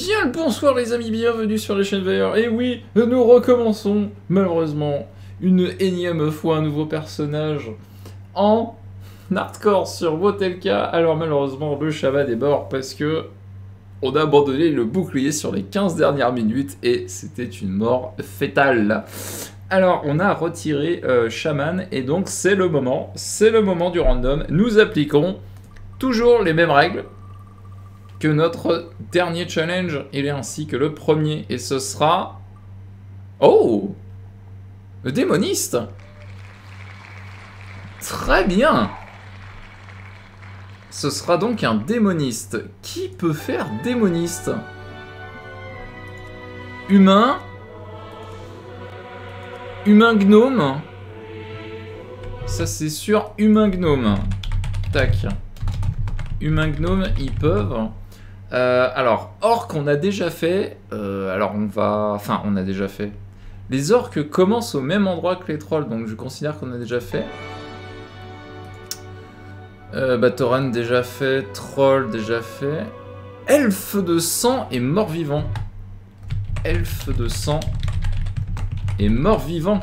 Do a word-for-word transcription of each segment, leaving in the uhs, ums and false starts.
Bien le bonsoir les amis, bienvenue sur la chaîne Vailleur. Et oui, nous recommençons, malheureusement, une énième fois un nouveau personnage en hardcore sur Wotelka. Alors malheureusement, le chat va débord parce que on a abandonné le bouclier sur les quinze dernières minutes et c'était une mort fétale. Alors on a retiré euh, Shaman et donc c'est le moment, c'est le moment du random. Nous appliquons toujours les mêmes règles que notre dernier challenge, il est ainsi que le premier, et ce sera... Oh, le démoniste. Très bien. Ce sera donc un démoniste. Qui peut faire démoniste? Humain. Humain gnome. Ça c'est sûr, humain gnome. Tac. Humain gnome, ils peuvent... Euh, alors, orques, on a déjà fait. Euh, alors, on va... Enfin, on a déjà fait. Les orques commencent au même endroit que les trolls, donc je considère qu'on a déjà fait. Euh, bah, Tauren déjà fait. Troll déjà fait. Elfe de sang et mort-vivant. Elfe de sang et mort-vivant.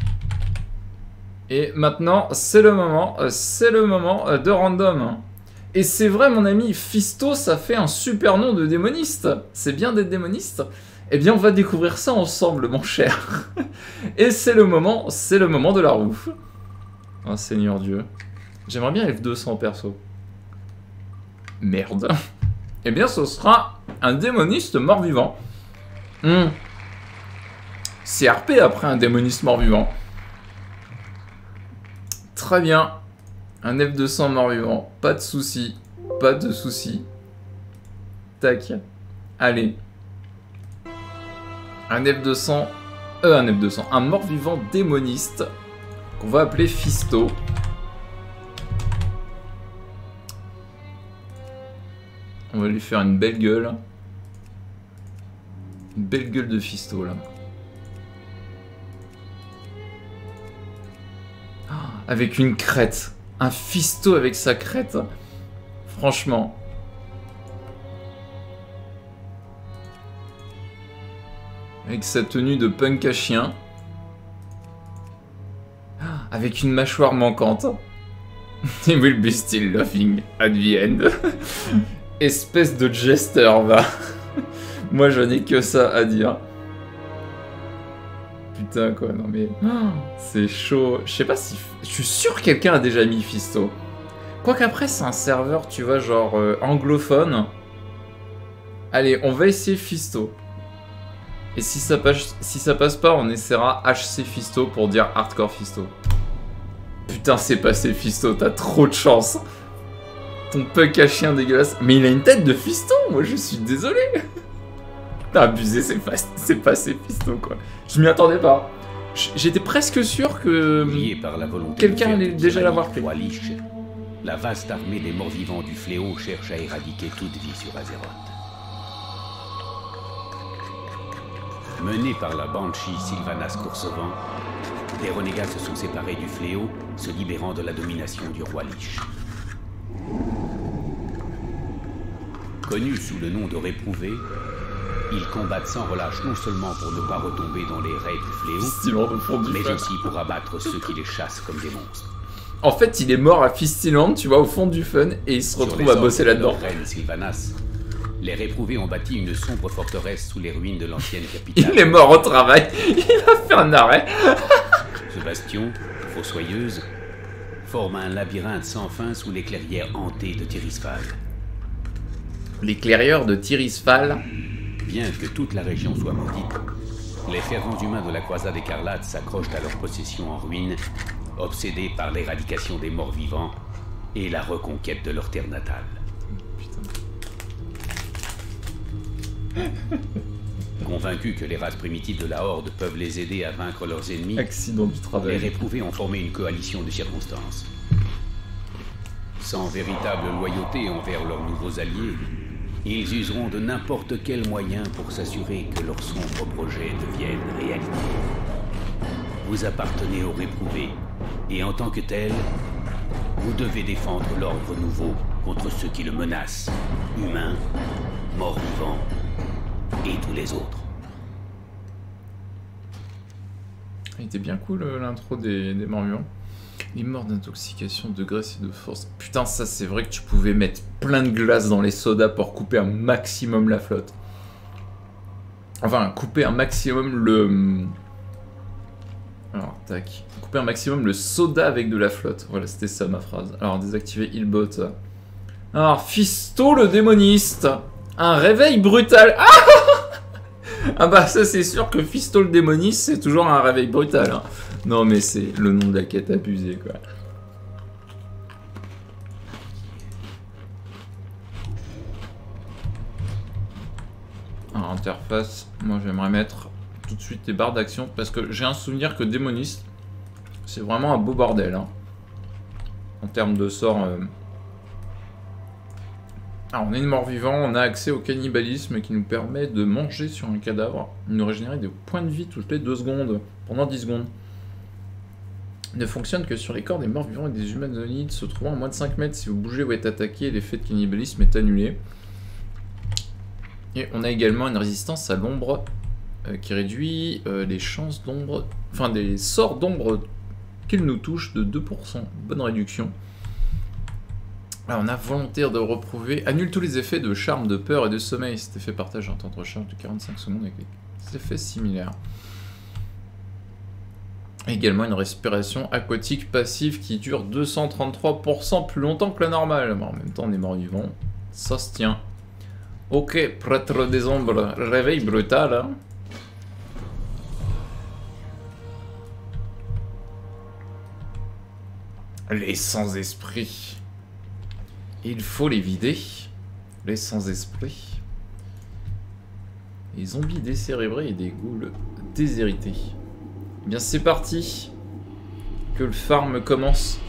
Et maintenant, c'est le moment. C'est le moment de random. Et c'est vrai, mon ami, Fisto, ça fait un super nom de démoniste. C'est bien d'être démoniste. Eh bien, on va découvrir ça ensemble, mon cher. Et c'est le moment, c'est le moment de la roue. Oh, Seigneur Dieu. J'aimerais bien F deux cents, perso. Merde. Eh bien, ce sera un démoniste mort-vivant. Hmm. C R P après un démoniste mort-vivant. Très bien. Un F deux cents mort-vivant, pas de soucis, pas de soucis. Tac, allez. Un F deux cents, euh, un F deux cents, un mort-vivant démoniste qu'on va appeler Fisto. On va lui faire une belle gueule. Une belle gueule de Fisto là. Avec une crête. Un Fisto avec sa crête. Franchement. Avec sa tenue de punk à chien. Avec une mâchoire manquante. He will be still laughing at the end. Espèce de jester, va. Moi, je n'ai que ça à dire. Putain, quoi, non mais... Oh, c'est chaud. Je sais pas si... Je suis sûr que quelqu'un a déjà mis Fisto. Quoique après, c'est un serveur, tu vois, genre euh, anglophone. Allez, on va essayer Fisto. Et si ça, passe, si ça passe pas, on essaiera H C Fisto pour dire Hardcore Fisto. Putain, c'est passé Fisto, t'as trop de chance. Ton punk à chien dégueulasse. Mais il a une tête de Fisto, moi je suis désolé. T'as abusé, c'est pas, passé Fisto, quoi. Je m'y attendais pas. J'étais presque sûr que quelqu'un allait déjà l'avoir fait. La vaste armée des morts-vivants du fléau cherche à éradiquer toute vie sur Azeroth. Menés par la Banshee Sylvanas Coursevent, les renégats se sont séparés du fléau, se libérant de la domination du roi Lich. Connus sous le nom de réprouvés, ils combattent sans relâche non seulement pour ne pas retomber dans les raids du fléau, mais aussi pour abattre ceux qui les chassent comme des monstres. En fait, il est mort à Fistiland, tu vois, au fond du fun, et il se retrouve à bosser là-dedans. Sylvanas, les réprouvés ont bâti une sombre forteresse sous les ruines de l'ancienne capitale. Il est mort au travail, il a fait un arrêt. Ce bastion, fossoyeuse, forme un labyrinthe sans fin sous les clairières hantées de Tirisfal. Les clairières de Tirisfal. Bien que toute la région soit maudite, les fervents humains de la croisade écarlate s'accrochent à leur possession en ruine, obsédés par l'éradication des morts vivants et la reconquête de leur terre natale. Putain. Convaincus que les races primitives de la Horde peuvent les aider à vaincre leurs ennemis, accident du travail. Les réprouvés ont formé une coalition de circonstances. Sans véritable loyauté envers leurs nouveaux alliés, ils useront de n'importe quel moyen pour s'assurer que leurs sombres projets deviennent réalité. Vous appartenez aux réprouvés, et en tant que tel, vous devez défendre l'ordre nouveau contre ceux qui le menacent, humains, morts-vivants les autres. Il était bien cool l'intro des, des morts-vivants. Les morts d'intoxication de graisse et de force. Putain, ça c'est vrai que tu pouvais mettre plein de glace dans les sodas pour couper un maximum la flotte. Enfin, couper un maximum le... Alors, tac. Couper un maximum le soda avec de la flotte. Voilà, c'était ça ma phrase. Alors, désactiver Healbot. Alors, Fisto le démoniste. Un réveil brutal. Ah Ah bah ça c'est sûr que Fisto le démoniste c'est toujours un réveil brutal hein. Non mais c'est le nom de la quête abusé quoi. Alors interface, moi j'aimerais mettre tout de suite les barres d'action parce que j'ai un souvenir que démoniste c'est vraiment un beau bordel hein. En termes de sort. Euh... Alors on est mort-vivant, on a accès au cannibalisme qui nous permet de manger sur un cadavre, nous régénérer des points de vie toutes les deux secondes, pendant dix secondes. Il ne fonctionne que sur les corps des morts-vivants et des humanoïdes se trouvant à moins de cinq mètres. Si vous bougez ou êtes attaqué, l'effet de cannibalisme est annulé. Et on a également une résistance à l'ombre euh, qui réduit euh, les chances d'ombre, enfin des sorts d'ombre qu'ils nous touchent de deux pour cent. Bonne réduction. Alors on a volontaire de reprouver, annule tous les effets de charme, de peur et de sommeil. Cet effet partage un temps de recharge de quarante-cinq secondes avec des effets similaires. Également une respiration aquatique passive qui dure deux cent trente-trois pour cent plus longtemps que la normale. Bon, en même temps on est mort-vivant, ça se tient. Ok, prêtre des ombres, réveil brutal. Hein. Les sans-esprit. Il faut les vider, les sans-esprit, les zombies décérébrés et des ghouls déshérités. Eh bien c'est parti, que le farm commence.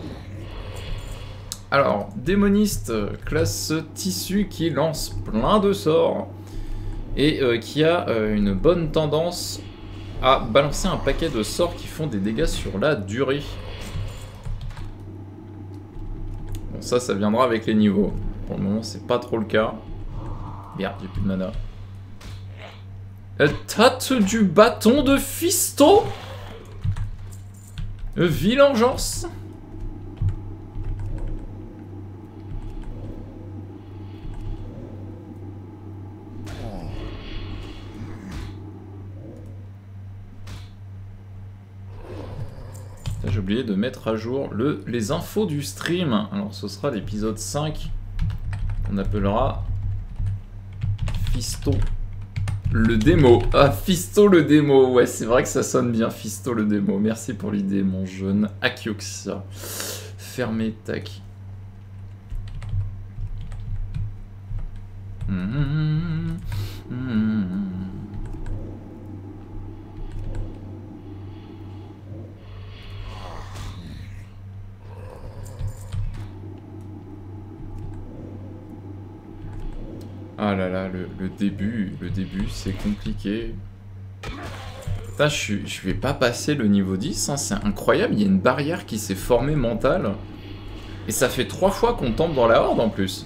Alors, démoniste, classe tissu qui lance plein de sorts et euh, qui a euh, une bonne tendance à balancer un paquet de sorts qui font des dégâts sur la durée. Ça, ça viendra avec les niveaux. Pour le moment, c'est pas trop le cas. Merde, j'ai plus de mana. Tâte du bâton de Fisto. Vilengeance. J'ai oublié de mettre à jour le, les infos du stream. Alors ce sera l'épisode cinq. On appellera Fisto le démo. Ah, Fisto le démo. Ouais, c'est vrai que ça sonne bien, Fisto le démo. Merci pour l'idée, mon jeune Akioxia. Fermé, tac. Mmh, mmh. Ah là là, le, le début, le début, c'est compliqué. Putain, je, je vais pas passer le niveau dix, hein, c'est incroyable, il y a une barrière qui s'est formée mentale. Et ça fait trois fois qu'on tombe dans la horde en plus.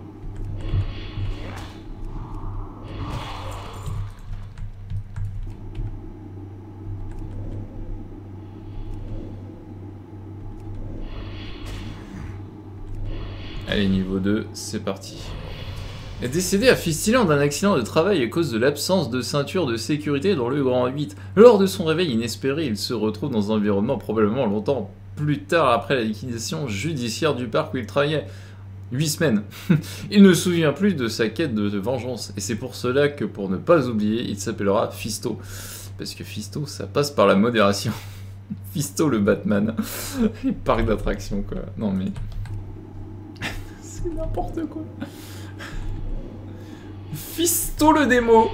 Allez, niveau deux, c'est parti. Est décédé à Fistiland d'un accident de travail à cause de l'absence de ceinture de sécurité dans le Grand huit. Lors de son réveil inespéré, il se retrouve dans un environnement probablement longtemps plus tard après la liquidation judiciaire du parc où il travaillait. Huit semaines. Il ne se souvient plus de sa quête de vengeance. Et c'est pour cela que, pour ne pas oublier, il s'appellera Fisto. Parce que Fisto, ça passe par la modération. Fisto le Batman. Les parcs d'attractions, quoi. Non mais... c'est n'importe quoi. Fisto le démo.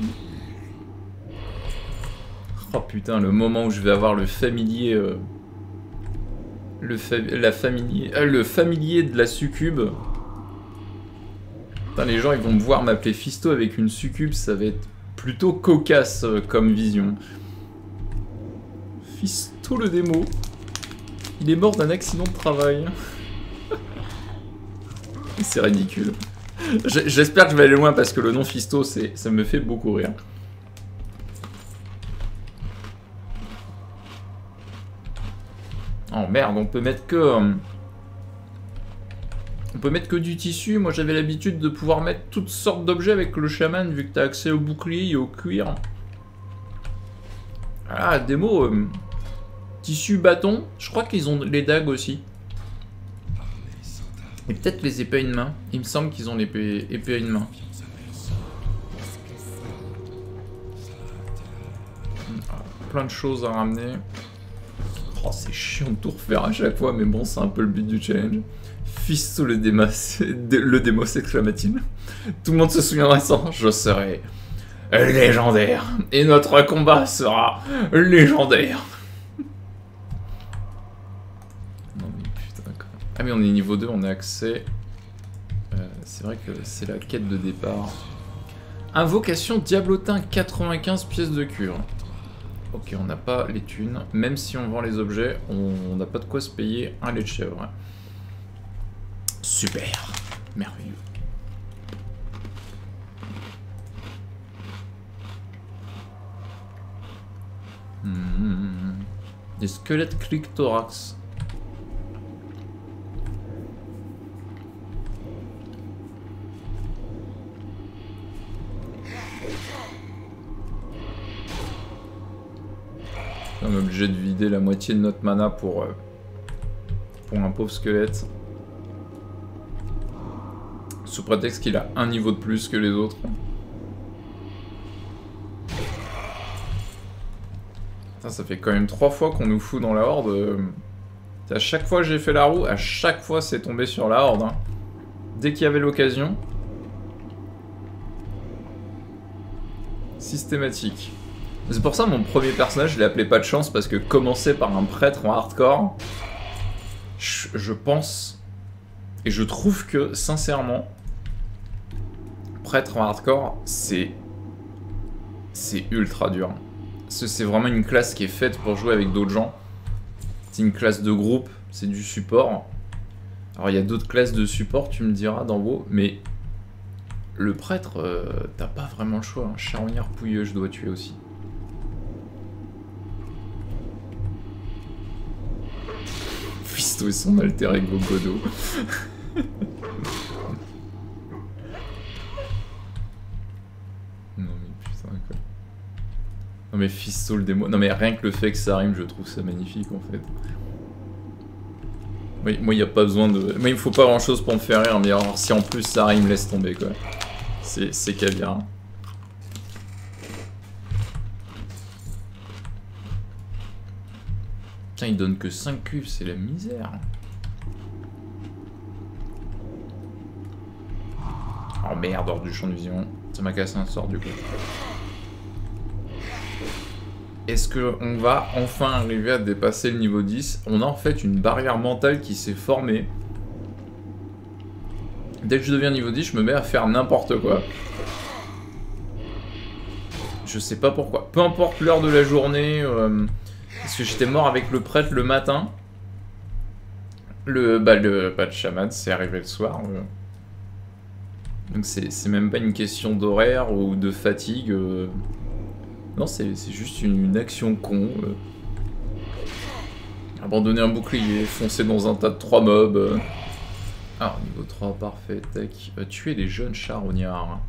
Oh putain, le moment où je vais avoir le familier... Euh, le, fa la familier, euh, le familier de la succube. Putain, les gens ils vont me voir m'appeler Fisto avec une succube, ça va être plutôt cocasse euh, comme vision. Fisto le démo. Il est mort d'un accident de travail. C'est ridicule. J'espère que je vais aller loin parce que le nom Fisto, ça me fait beaucoup rire. Oh merde, on peut mettre que... Euh, on peut mettre que du tissu. Moi j'avais l'habitude de pouvoir mettre toutes sortes d'objets avec le chaman vu que t'as accès au bouclier et au cuir. Ah, démo... Euh, tissu, bâton. Je crois qu'ils ont les dagues aussi. Et peut-être les épées à une main. Il me semble qu'ils ont l'épée épée à une main. Plein de choses à ramener. Oh, c'est chiant de tout refaire à chaque fois, mais bon, c'est un peu le but du challenge. Fisto le démos, le démos exclama-t-il. Tout le monde se souviendra de ça. Je serai légendaire. Et notre combat sera légendaire. Non mais putain, quoi. Ah mais on est niveau deux, on a accès... Euh, c'est vrai que c'est la quête de départ. Invocation Diablotin, quatre-vingt-quinze pièces de cure. Ok, on n'a pas les thunes. Même si on vend les objets, on n'a pas de quoi se payer un lait de chèvre. Super. Merveilleux. Mmh. Des squelettes clicthorax. On est obligé de vider la moitié de notre mana pour, euh, pour un pauvre squelette. Sous prétexte qu'il a un niveau de plus que les autres. Putain, ça fait quand même trois fois qu'on nous fout dans la horde. Euh, à chaque fois que j'ai fait la roue, à chaque fois c'est tombé sur la horde. Hein. Dès qu'il y avait l'occasion. Systématique. C'est pour ça mon premier personnage, je l'ai appelé pas de chance, parce que commencer par un prêtre en hardcore, je, je pense, et je trouve que, sincèrement, prêtre en hardcore, c'est c'est ultra dur. C'est vraiment une classe qui est faite pour jouer avec d'autres gens. C'est une classe de groupe, c'est du support. Alors il y a d'autres classes de support, tu me diras, dans WoW, mais le prêtre, euh, t'as pas vraiment le choix. Hein. Charognard pouilleux, je dois tuer aussi. Fisto et son alter ego Godot. Non mais putain quoi. Non mais Fisto le démo. Non mais rien que le fait que ça rime, je trouve ça magnifique en fait. Oui, moi il n'y a pas besoin de... Moi il me faut pas grand chose pour me faire rire, mais alors si en plus ça rime, laisse tomber quoi. C'est caviar. Putain, il donne que cinq cuves, c'est la misère. Oh merde, hors du champ de vision. Ça m'a cassé un sort du coup. Est-ce qu'on va enfin arriver à dépasser le niveau dix? On a en fait une barrière mentale qui s'est formée. Dès que je deviens niveau dix, je me mets à faire n'importe quoi. Je sais pas pourquoi. Peu importe l'heure de la journée... Euh... Parce que j'étais mort avec le prêtre le matin. Le, bah, le, bah, le chaman, c'est arrivé le soir. Euh. Donc c'est même pas une question d'horaire ou de fatigue. Euh. Non, c'est juste une, une action con. Euh. Abandonner un bouclier, foncer dans un tas de trois mobs. Euh. Ah, niveau trois, parfait. Tac. Euh, tuer les jeunes charognards.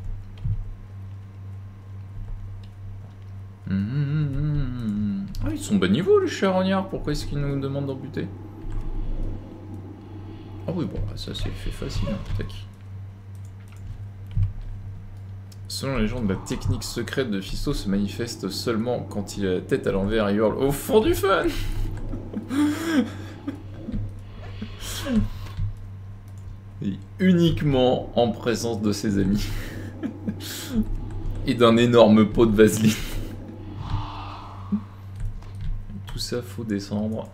Mmh. Ah, ils sont bas niveau les charognards, pourquoi est-ce qu'ils nous demandent d'en buter? Ah oui, bon, ça c'est fait facile. Hein. Tac. Selon la légende, la technique secrète de Fisto se manifeste seulement quand il a la tête à l'envers et hurle au fond du fun. Et uniquement en présence de ses amis. Et d'un énorme pot de vaseline. Tout ça, faut descendre.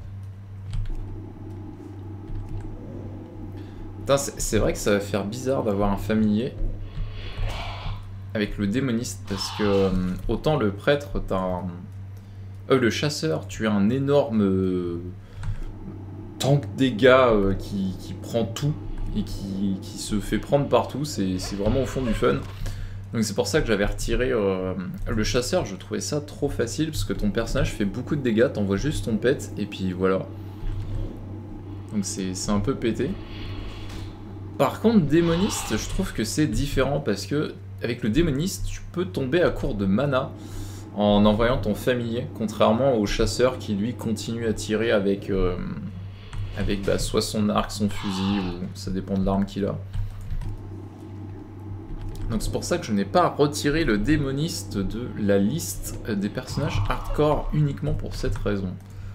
C'est vrai que ça va faire bizarre d'avoir un familier avec le démoniste, parce que euh, autant le prêtre, t'as un... Euh, le chasseur, tu as un énorme euh, tank dégâts euh, qui, qui prend tout, et qui, qui se fait prendre partout, c'est vraiment au fond du fun. Donc c'est pour ça que j'avais retiré euh, le chasseur, je trouvais ça trop facile, parce que ton personnage fait beaucoup de dégâts, t'envoies juste ton pet, et puis voilà. Donc c'est un peu pété. Par contre, démoniste, je trouve que c'est différent, parce que avec le démoniste, tu peux tomber à court de mana en envoyant ton familier, contrairement au chasseur qui lui continue à tirer avec, euh, avec bah, soit son arc, son fusil, ou ça dépend de l'arme qu'il a. Donc c'est pour ça que je n'ai pas retiré le démoniste de la liste des personnages hardcore uniquement pour cette raison.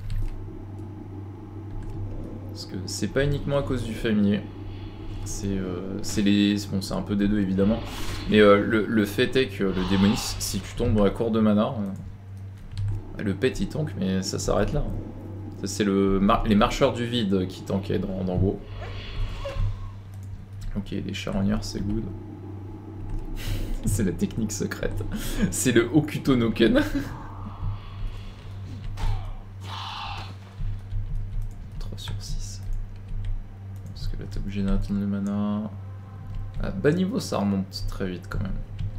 Parce que c'est pas uniquement à cause du familier. C'est euh, les... Bon, c'est un peu des deux évidemment. Mais euh, le, le fait est que le démoniste, si tu tombes à court de mana, euh, le pet il tank, mais ça s'arrête là. C'est le mar les marcheurs du vide qui tankaient dans, dans WoW. Ok, les charognards c'est good. C'est la technique secrète. C'est le Okuto no Ken. trois sur six. Parce que là t'es obligé d'attendre le mana. À bas niveau ça remonte très vite quand même.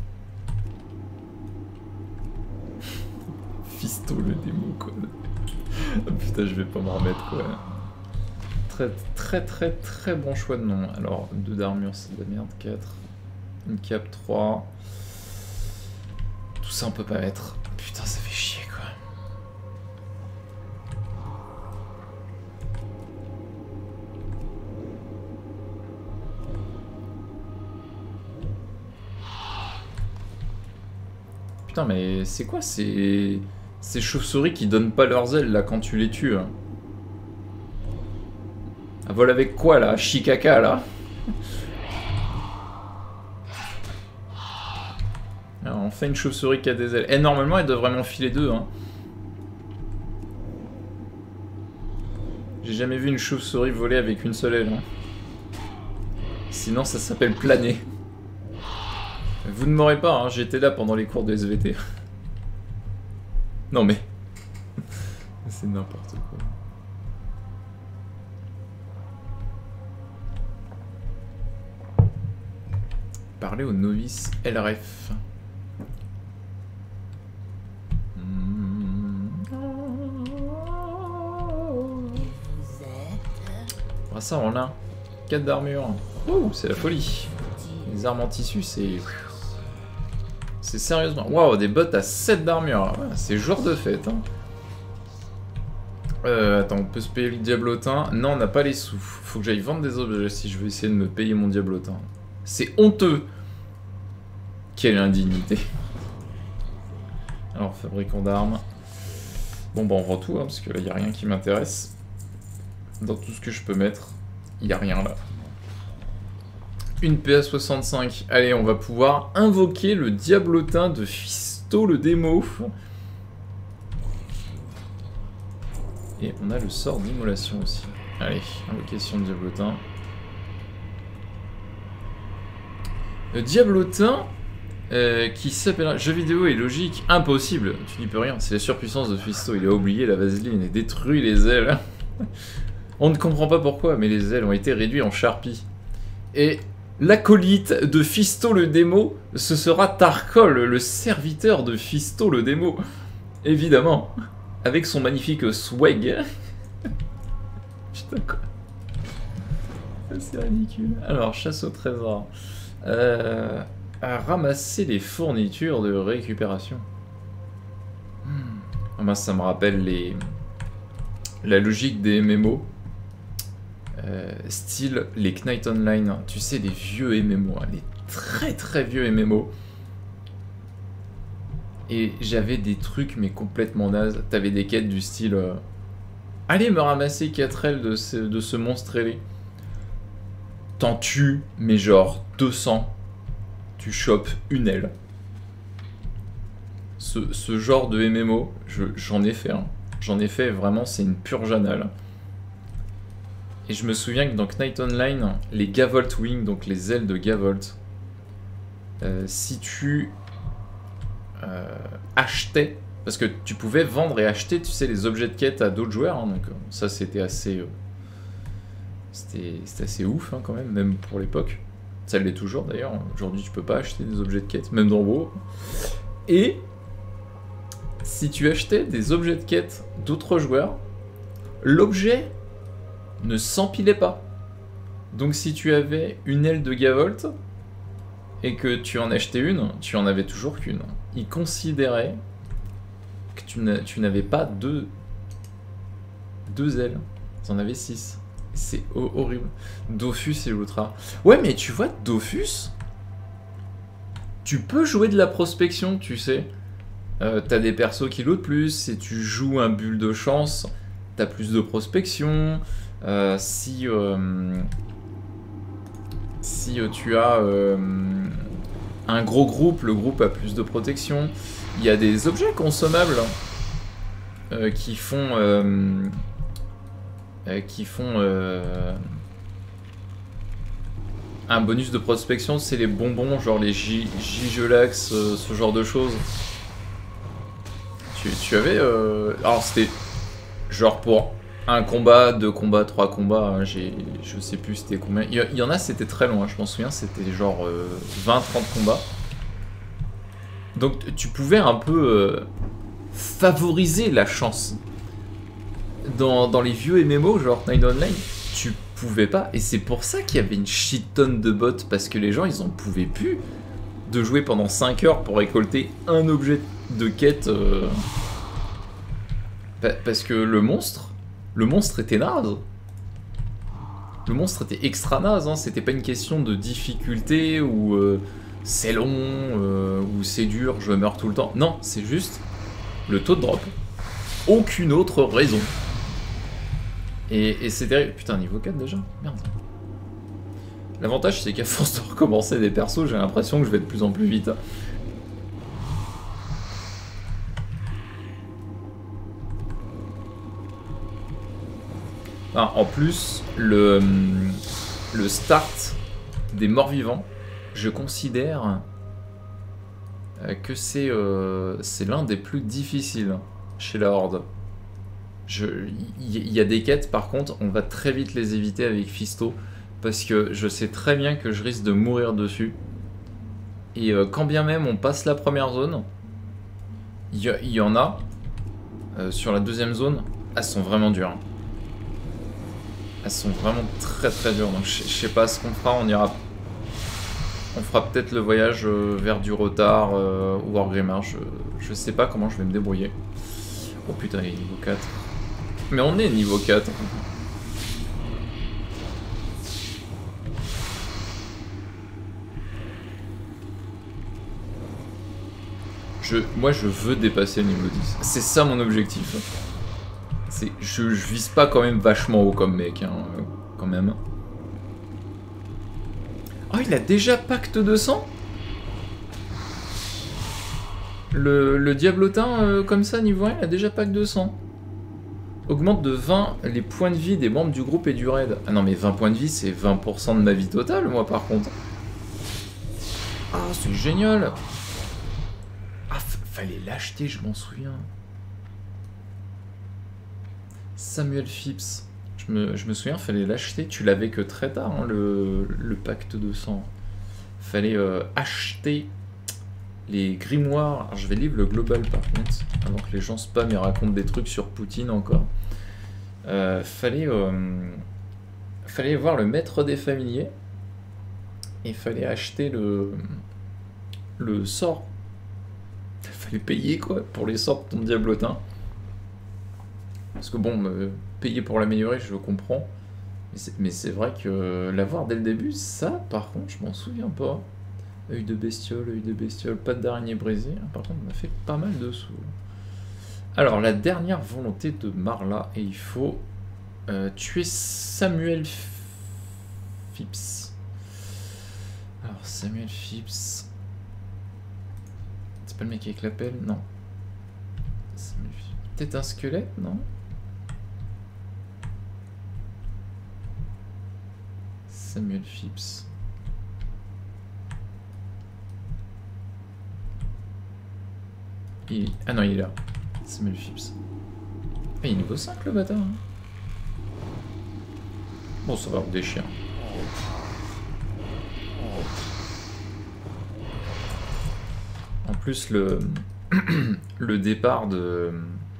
Fisto le démo quoi. Oh putain je vais pas m'en remettre quoi. Très très très très bon choix de nom. Alors deux d'armure c'est de la merde. quatre. Une cap trois. Tout ça on peut pas mettre. Putain ça fait chier quoi. Putain mais c'est quoi ces... ces chauves-souris qui donnent pas leurs ailes là quand tu les tues hein. Elle vole avec quoi là? Chikaka là? Alors, on fait une chauve-souris qui a des ailes. Et normalement elle devrait m'enfiler deux hein. J'ai jamais vu une chauve-souris voler avec une seule aile hein. Sinon ça s'appelle planer. Vous ne m'aurez pas hein, j'étais là pendant les cours de S V T. Non mais... c'est n'importe quoi. Parler aux novices L R F. Ah ça on l'a. quatre d'armure. Ouh, c'est la folie. Les armes en tissu, c'est... C'est sérieusement... Waouh, des bottes à sept d'armure. Ouais, c'est jour de fête. Hein. Euh, attends, on peut se payer le diablotin. Non, on n'a pas les sous. Faut que j'aille vendre des objets si je veux essayer de me payer mon diablotin. C'est honteux. Quelle indignité. Alors, fabricant d'armes. Bon, bah on vend tout, hein, parce que là, il n'y a rien qui m'intéresse. Dans tout ce que je peux mettre, il n'y a rien là. Une P A soixante-cinq. Allez, on va pouvoir invoquer le diablotin de Fisto le démo. Et on a le sort d'immolation aussi. Allez, invocation de diablotin. Le diablotin euh, qui s'appelle jeu vidéo et logique. Impossible, tu n'y peux rien. C'est la surpuissance de Fisto. Il a oublié la vaseline et détruit les ailes. On ne comprend pas pourquoi, mais les ailes ont été réduites en charpie. Et l'acolyte de Fisto le démo, ce sera Tarkol, le serviteur de Fisto le démo. Évidemment, avec son magnifique swag. Putain quoi. C'est ridicule. Alors, chasse au trésor. Euh, à ramasser les fournitures de récupération. Hmm. Ah ben, ça me rappelle les... la logique des M M O. Euh, style les Knight Online, tu sais, les vieux M M O, hein, les très très vieux M M O. Et j'avais des trucs mais complètement nazes. T'avais des quêtes du style euh, allez me ramasser quatre ailes de ce, de ce monstre ailé. T'en tues, mais genre deux cents. Tu chopes une aile. Ce, ce genre de M M O, j'en ai fait un. Hein. J'en ai fait vraiment, c'est une purge anale. Et je me souviens que dans Knight Online, les Gavolt Wing, donc les ailes de Gavolt, euh, si tu euh, achetais, parce que tu pouvais vendre et acheter, tu sais, les objets de quête à d'autres joueurs, hein, donc ça c'était assez, euh, C'était assez ouf hein, quand même, même pour l'époque. Ça l'est toujours d'ailleurs. Aujourd'hui, tu peux pas acheter des objets de quête, même dans WoW. Et si tu achetais des objets de quête d'autres joueurs, l'objet ne s'empilait pas. Donc si tu avais une aile de Gavolt et que tu en achetais une, tu en avais toujours qu'une. Il considérait que tu n'avais pas deux, deux ailes, tu en avais six. C'est horrible. Dofus et l'Ultra. Ouais, mais tu vois, Dofus, tu peux jouer de la prospection, tu sais. Euh, t'as des persos qui lootent plus, si tu joues un bulle de chance, t'as plus de prospection. Euh, si euh, si euh, tu as euh, un gros groupe, le groupe a plus de protection. Il y a des objets consommables euh, qui font... Euh, Euh, qui font euh, un bonus de prospection, c'est les bonbons, genre les Gigelax, euh, ce genre de choses. Tu, tu avais... Euh... Alors c'était genre pour un combat, deux combats, trois combats, hein, je sais plus c'était combien. Il y, y en a c'était très long, hein, je m'en souviens, c'était genre euh, vingt trente combats. Donc tu pouvais un peu euh, favoriser la chance. Dans, dans les vieux M M O, genre Nine Online, tu pouvais pas. Et c'est pour ça qu'il y avait une shit tonne de bots, parce que les gens, ils en pouvaient plus de jouer pendant cinq heures pour récolter un objet de quête. Euh... Parce que le monstre, le monstre était naze. Le monstre était extra naze, hein. C'était pas une question de difficulté, ou euh, c'est long, euh, ou c'est dur, je meurs tout le temps. Non, c'est juste le taux de drop. Aucune autre raison. Et, et c'est terrible. Putain, niveau quatre déjà? Merde. L'avantage, c'est qu'à force de recommencer des persos, j'ai l'impression que je vais de plus en plus vite. Ah, en plus, le, le start des morts-vivants, je considère que c'est euh, c'est l'un des plus difficiles chez la Horde. Il y, y a des quêtes, par contre, on va très vite les éviter avec Fisto, parce que je sais très bien que je risque de mourir dessus. Et euh, quand bien même on passe la première zone, il y, y en a, euh, sur la deuxième zone, elles sont vraiment dures. Hein. Elles sont vraiment très très dures, donc je sais pas ce qu'on fera, on ira... On fera peut-être le voyage euh, vers du retard euh, ou Wargrimmar, je, je sais pas comment je vais me débrouiller. Oh putain, il est niveau quatre. Mais on est niveau quatre. Je, moi je veux dépasser le niveau dix. C'est ça mon objectif. C'est, je, je vise pas quand même vachement haut comme mec, hein, quand même. Oh, il a déjà pacte deux cents? Le, le diablotin euh, comme ça, niveau un, il a déjà pacte deux cents. Augmente de vingt les points de vie des membres du groupe et du raid. Ah non, mais vingt points de vie, c'est vingt pour cent de ma vie totale, moi, par contre. Ah, c'est génial. Ah, fallait l'acheter, je m'en souviens. Samuel Phipps. Je me, je me souviens, fallait l'acheter. Tu l'avais que très tard, hein, le, le pacte deux cents. Fallait euh, acheter les grimoires. Alors, je vais lire le global par contre, avant que les gens spam et racontent des trucs sur Poutine encore. Euh, fallait, euh, fallait voir le maître des familiers. Et fallait acheter le, le sort. Fallait payer quoi pour les sorts de ton diablotin. Parce que bon, euh, payer pour l'améliorer, je comprends. Mais c'est vrai que l'avoir dès le début, ça, par contre, je m'en souviens pas. Œil de bestiole, œil de bestiole, patte d'araignée brisée. Par contre, on a fait pas mal de sous. Alors, la dernière volonté de Marla, et il faut euh, tuer Samuel Phipps. Alors, Samuel Phipps. C'est pas le mec avec la pelle? Non. Peut-être un squelette, non? Samuel Phipps. Il... Ah non, il est là. Samuel Phipps. Ah, il est niveau cinq le bâtard. Hein. Bon, ça va, des chiens. En plus, le, le départ de...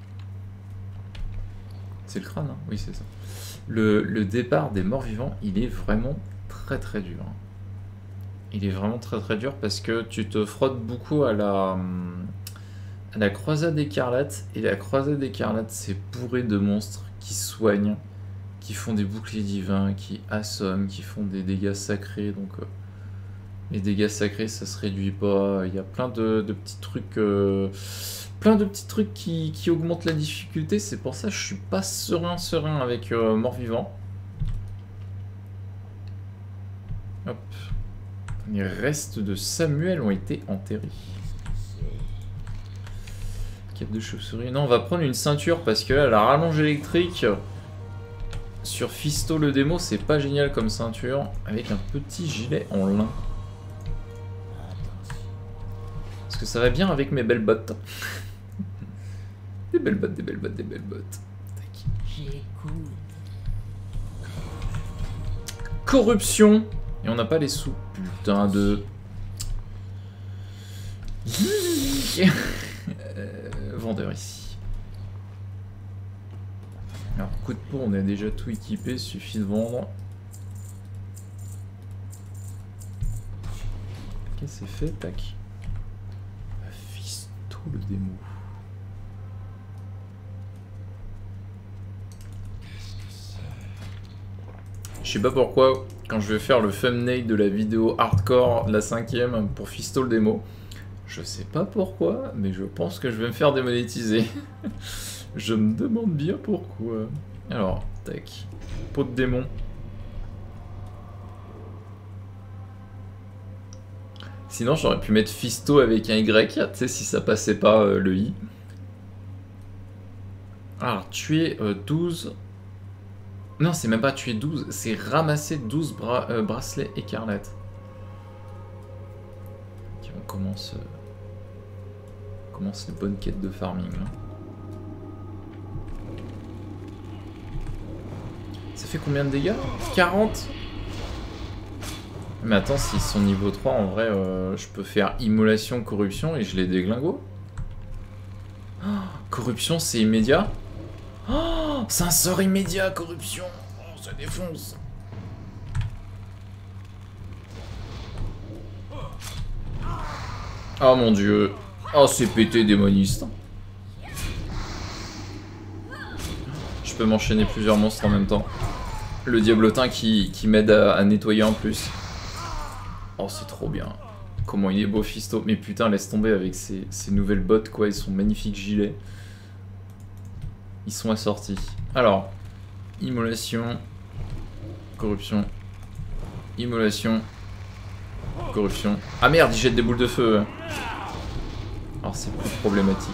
C'est le crâne, hein? Oui, c'est ça. Le, le départ des morts-vivants, il est vraiment très très dur. Il est vraiment très très dur parce que tu te frottes beaucoup à la, à la croisade écarlate. Et la croisade écarlate, c'est bourré de monstres qui soignent, qui font des boucliers divins, qui assomment, qui font des dégâts sacrés. Donc euh, les dégâts sacrés, ça se réduit pas. Il y a plein de, de petits trucs... Euh, plein de petits trucs qui, qui augmentent la difficulté. C'est pour ça que je suis pas serein serein avec euh, mort-vivant. Hop. Les restes de Samuel ont été enterrés. Cap de chauve-souris. Non, on va prendre une ceinture parce que là, la rallonge électrique sur Fisto le démo, c'est pas génial comme ceinture. Avec un petit gilet en lin. Parce que ça va bien avec mes belles bottes. Des belles bottes, des belles bottes, des belles bottes. J'écoute. Corruption. Et on n'a pas les sous. Putain de... euh, vendeur ici. Alors, coup de peau, on a déjà tout équipé. Suffit de vendre. Ok, c'est fait. Tac. Fisto le démo. Je sais pas pourquoi, quand je vais faire le thumbnail de la vidéo hardcore, la cinquième, pour Fisto le démo, je sais pas pourquoi, mais je pense que je vais me faire démonétiser. Je me demande bien pourquoi. Alors, tac. Peau de démon. Sinon, j'aurais pu mettre Fisto avec un Y, tu sais, si ça passait pas euh, le I. Alors, tuer euh, douze... Non, c'est même pas tuer douze, c'est ramasser douze bra euh, bracelets écarlates. Okay, on commence, euh, on commence les bonnes quêtes de farming. Là. Ça fait combien de dégâts? quarante. Mais attends, s'ils sont niveau trois, en vrai, euh, je peux faire immolation, corruption et je les déglingo. Oh, corruption, c'est immédiat. Oh, c'est un sort immédiat, corruption. Oh, ça défonce. Oh mon dieu. Oh, c'est pété, démoniste. Je peux m'enchaîner plusieurs monstres en même temps. Le diablotin qui, qui m'aide à, à nettoyer en plus. Oh, c'est trop bien. Comment il est beau, Fisto. Mais putain, laisse tomber avec ces, ces nouvelles bottes, quoi. Ils sont magnifiques gilets. Ils sont assortis. Alors, immolation, corruption, immolation, corruption. Ah merde, ils jettent des boules de feu. Alors c'est plus problématique.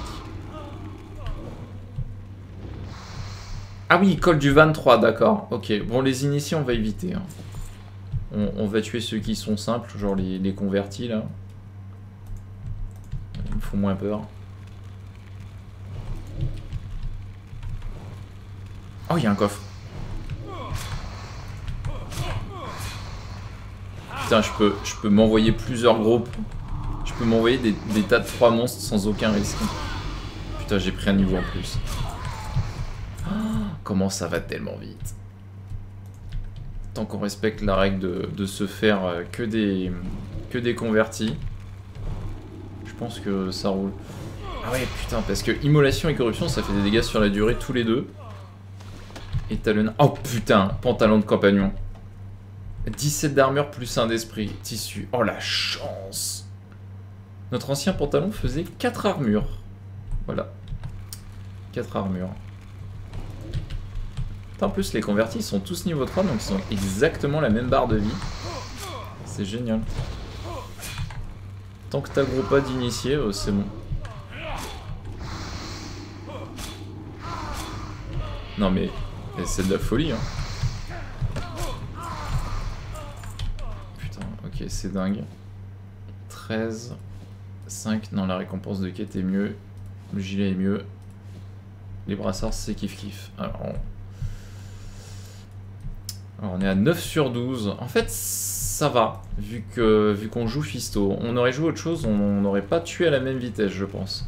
Ah oui, il colle du vingt-trois, d'accord. Ok, bon, les initiés, on va éviter. Hein. On, on va tuer ceux qui sont simples, genre les, les convertis, là. Ils me font moins peur. Oh, il y a un coffre. Putain, je peux, je peux m'envoyer plusieurs groupes. Je peux m'envoyer des, des tas de trois monstres sans aucun risque. Putain, j'ai pris un niveau en plus. Oh, comment ça va tellement vite. Tant qu'on respecte la règle de, de se faire que des, que des convertis, je pense que ça roule. Ah ouais, putain, parce que immolation et corruption, ça fait des dégâts sur la durée tous les deux. Et talon... Oh putain, pantalon de compagnon. dix-sept d'armure plus un d'esprit. Tissu. Oh la chance. Notre ancien pantalon faisait quatre armures. Voilà. quatre armures. En plus, les convertis ils sont tous niveau trois, donc ils ont exactement la même barre de vie. C'est génial. Tant que t'aggro pas d'initié, euh, c'est bon. Non mais... c'est de la folie, hein. Putain, ok, c'est dingue. treize, cinq, non, la récompense de quête est mieux. Le gilet est mieux. Les brassards, c'est kiff kiff. Alors, on... Alors on est à neuf sur douze. En fait, ça va, vu que vu qu'on joue Fisto. On aurait joué autre chose, on n'aurait pas tué à la même vitesse, je pense.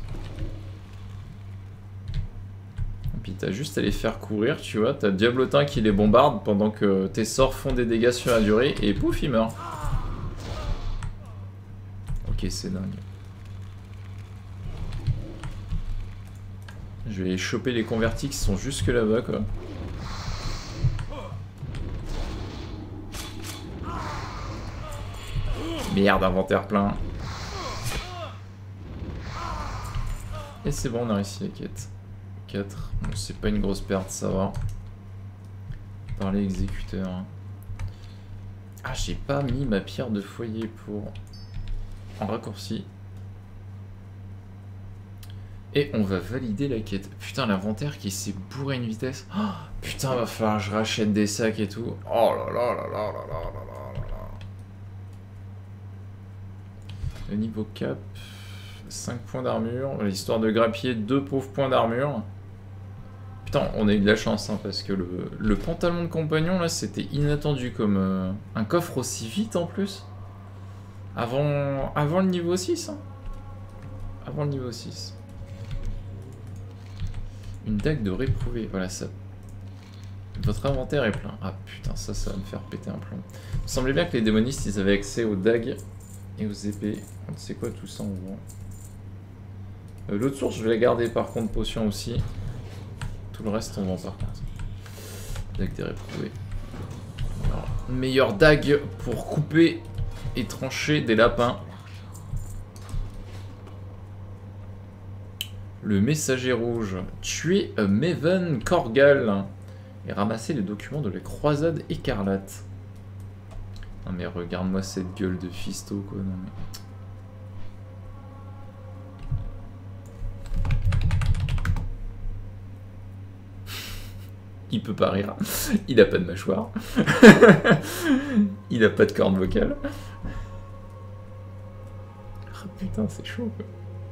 Et puis t'as juste à les faire courir, tu vois. T'as Diablotin qui les bombarde pendant que tes sorts font des dégâts sur la durée, et pouf, il meurt. Ok, c'est dingue. Je vais choper les convertis qui sont jusque là-bas, quoi. Merde, inventaire plein. Et c'est bon, on a réussi la quête. quatre. Bon, c'est pas une grosse perte, ça va. Parler exécuteur. Ah, j'ai pas mis ma pierre de foyer pour... en raccourci. Et on va valider la quête. Putain, l'inventaire qui s'est bourré une vitesse. Oh, putain, va falloir que je rachète des sacs et tout. Oh là là là là là là là là là là. Le niveau cap, cinq points d'armure. L'histoire de grappiller deux pauvres points d'armure. Putain, on a eu de la chance, hein, parce que le, le pantalon de compagnon, là, c'était inattendu comme euh, un coffre aussi vite en plus. Avant, avant le niveau six. Hein. Avant le niveau six. Une dague de réprouvé, voilà ça. Votre inventaire est plein. Ah putain, ça, ça va me faire péter un plomb. Il me semblait bien que les démonistes, ils avaient accès aux dagues et aux épées. C'est quoi tout ça en gros? euh, L'autre source, je vais la garder par contre, potion aussi. Tout le reste, on vend par contre. Dague des réprouvés. Alors, meilleure dague pour couper et trancher des lapins. Le messager rouge. Tuer Maven Korgal. Et ramasser les documents de la croisade écarlate. Non mais regarde-moi cette gueule de Fisto quoi. Non mais... Il peut pas rire. Il a pas de mâchoire. Il a pas de corne vocale. Oh, putain, c'est chaud quoi.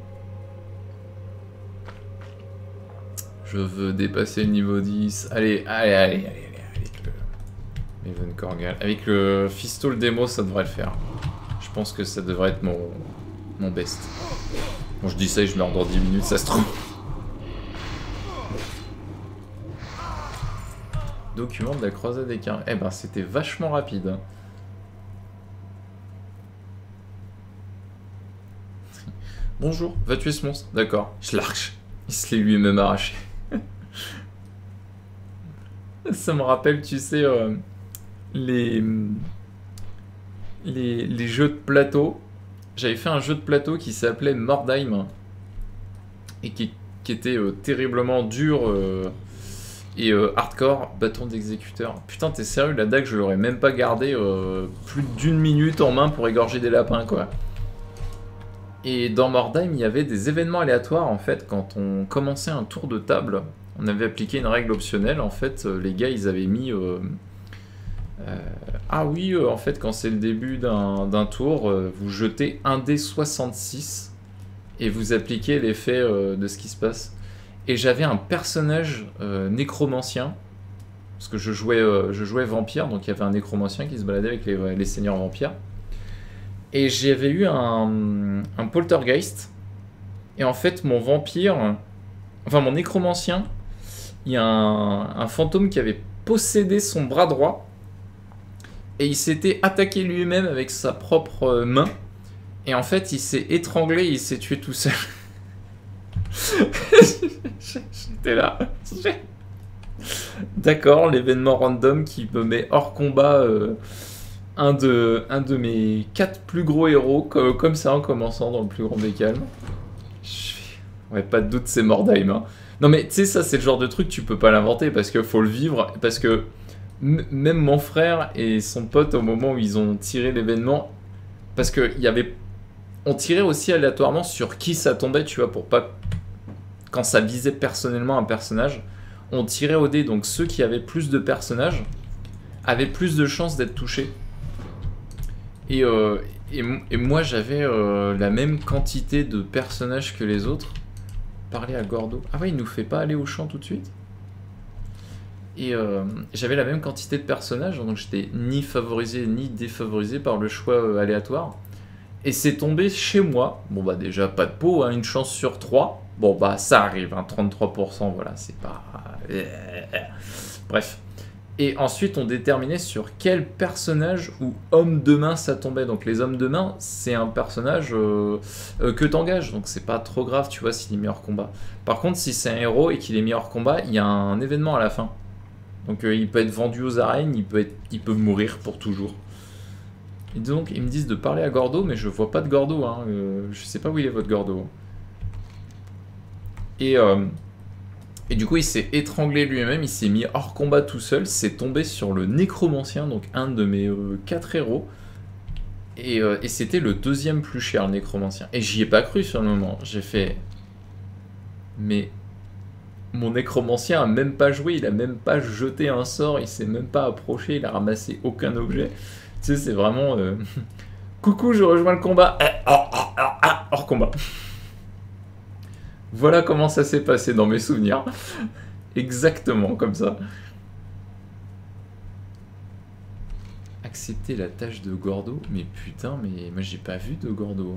Je veux dépasser le niveau dix. Allez, allez, allez, allez, allez, avec le Maven Korgal. Avec le Fisto, le démo, ça devrait le faire. Je pense que ça devrait être mon, mon best. Bon, je dis ça et je meurs dans dix minutes, ça se trouve. Document de la croisade écarlate. Eh ben, c'était vachement rapide. Bonjour, va tuer ce monstre. D'accord, je l'arche. Il se l'est lui-même arraché. Ça me rappelle, tu sais, euh, les, les, les jeux de plateau. J'avais fait un jeu de plateau qui s'appelait Mordheim. Et qui, qui était euh, terriblement dur euh, et euh, hardcore. Bâton d'exécuteur. Putain, t'es sérieux, la dague, je l'aurais même pas gardé euh, plus d'une minute en main pour égorger des lapins, quoi. Et dans Mordheim, il y avait des événements aléatoires, en fait, quand on commençait un tour de table. On avait appliqué une règle optionnelle, en fait, euh, les gars, ils avaient mis... Euh, euh, ah oui, euh, en fait, quand c'est le début d'un tour, euh, vous jetez un dé soixante-six et vous appliquez l'effet euh, de ce qui se passe. Et j'avais un personnage euh, nécromancien, parce que je jouais, euh, je jouais vampire, donc il y avait un nécromancien qui se baladait avec les, les seigneurs vampires. Et j'avais eu un, un poltergeist. Et en fait, mon vampire... Enfin, mon nécromancien... Il y a un, un fantôme qui avait possédé son bras droit. Et il s'était attaqué lui-même avec sa propre main. Et en fait, il s'est étranglé et il s'est tué tout seul. J'étais là. D'accord, l'événement random qui me met hors combat... Euh, Un de, un de mes quatre plus gros héros, comme, comme ça en commençant dans le plus grand des calmes. Ouais, pas de doute, c'est Mordheim. Hein. Non mais tu sais, ça c'est le genre de truc, tu peux pas l'inventer parce qu'il faut le vivre. Parce que même mon frère et son pote, au moment où ils ont tiré l'événement, parce qu'il y avait... On tirait aussi aléatoirement sur qui ça tombait, tu vois, pour pas... Quand ça visait personnellement un personnage, on tirait au dé, donc ceux qui avaient plus de personnages avaient plus de chances d'être touchés. Et, euh, et, et moi j'avais euh, la même quantité de personnages que les autres. Parler à Gordo. Ah ouais, il nous fait pas aller au champ tout de suite. Et euh, j'avais la même quantité de personnages, donc j'étais ni favorisé ni défavorisé par le choix euh, aléatoire. Et c'est tombé chez moi. Bon bah déjà pas de peau, hein, une chance sur trois. Bon bah ça arrive, hein, trente-trois pour cent, voilà, c'est pas... Bref. Et ensuite on déterminait sur quel personnage ou homme de main ça tombait. Donc les hommes de main, c'est un personnage euh, euh, que t'engages, donc c'est pas trop grave, tu vois, s'il est mis hors combat. Par contre, si c'est un héros et qu'il est mis hors combat, il y a un événement à la fin. Donc euh, il peut être vendu aux arènes, il peut, être, il peut mourir pour toujours. Et donc ils me disent de parler à Gordo, mais je vois pas de Gordo, hein. euh, je sais pas où il est votre Gordo. Et, euh, et du coup il s'est étranglé lui-même, il s'est mis hors combat tout seul, c'est tombé sur le Nécromancien, donc un de mes euh, quatre héros. Et, euh, et c'était le deuxième plus cher, le Nécromancien. Et j'y ai pas cru sur le moment, j'ai fait... Mais... Mon Nécromancien a même pas joué, il a même pas jeté un sort, il s'est même pas approché, il a ramassé aucun objet. Tu sais, c'est vraiment... Euh... Coucou, je rejoins le combat. Hors combat. Voilà comment ça s'est passé dans mes souvenirs. Exactement comme ça. Accepter la tâche de Gordo. Mais putain, mais moi j'ai pas vu de Gordo.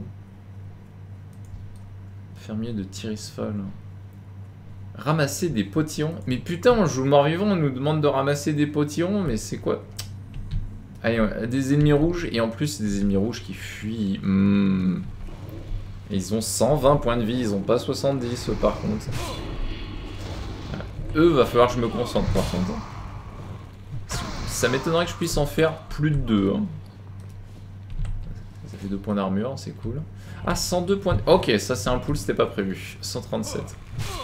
Fermier de Tirisfal. Ramasser des potillons. Mais putain, on joue mort-vivant, on nous demande de ramasser des potillons, mais c'est quoi? Allez, ouais, des ennemis rouges, et en plus des ennemis rouges qui fuient. Mmh. Et ils ont cent vingt points de vie, ils ont pas soixante-dix par contre. Eux, va falloir que je me concentre par contre. Ça m'étonnerait que je puisse en faire plus de deux. Hein. Ça fait deux points d'armure, c'est cool. Ah, cent deux points de... Ok, ça c'est un pool, c'était pas prévu. cent trente-sept.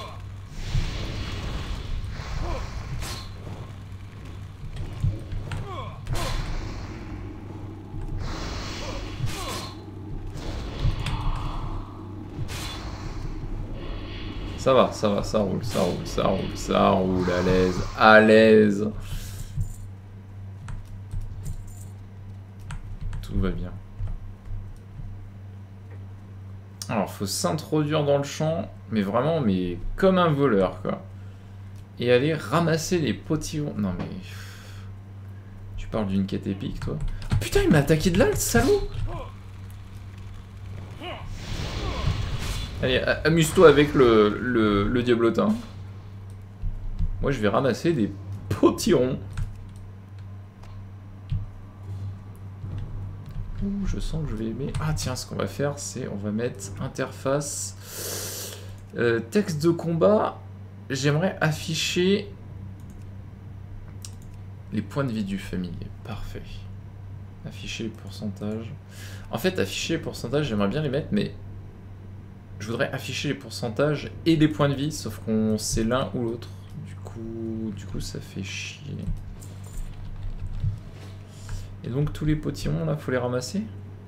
Ça va, ça va, ça roule, ça roule, ça roule, ça roule, à l'aise, à l'aise. Tout va bien. Alors, faut s'introduire dans le champ, mais vraiment, mais comme un voleur, quoi. Et aller ramasser les potillons. Non, mais... Tu parles d'une quête épique, toi. Oh, putain, il m'a attaqué de là, le salaud! Allez, amuse-toi avec le, le, le diablotin. Moi, je vais ramasser des potillons. Ouh, je sens que je vais aimer. Ah tiens, ce qu'on va faire, c'est on va mettre interface. Euh, texte de combat. J'aimerais afficher les points de vie du familier. Parfait. Afficher les pourcentages. En fait, afficher les pourcentages, j'aimerais bien les mettre, mais... Je voudrais afficher les pourcentages et les points de vie, sauf qu'on sait l'un ou l'autre. Du coup, du coup, ça fait chier. Et donc tous les potillons là, faut les ramasser.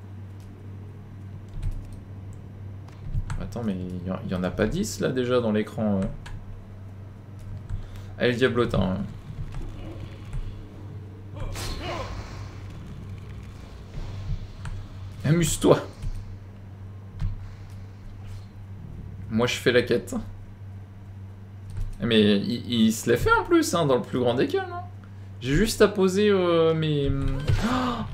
Attends, mais il y en a pas dix là déjà dans l'écran. Euh. Allez, le diablotin. Hein. Amuse-toi. Moi je fais la quête. Mais il, il se l'est fait en plus, hein, dans le plus grand des cas, non? J'ai juste à poser euh, mes... Oh,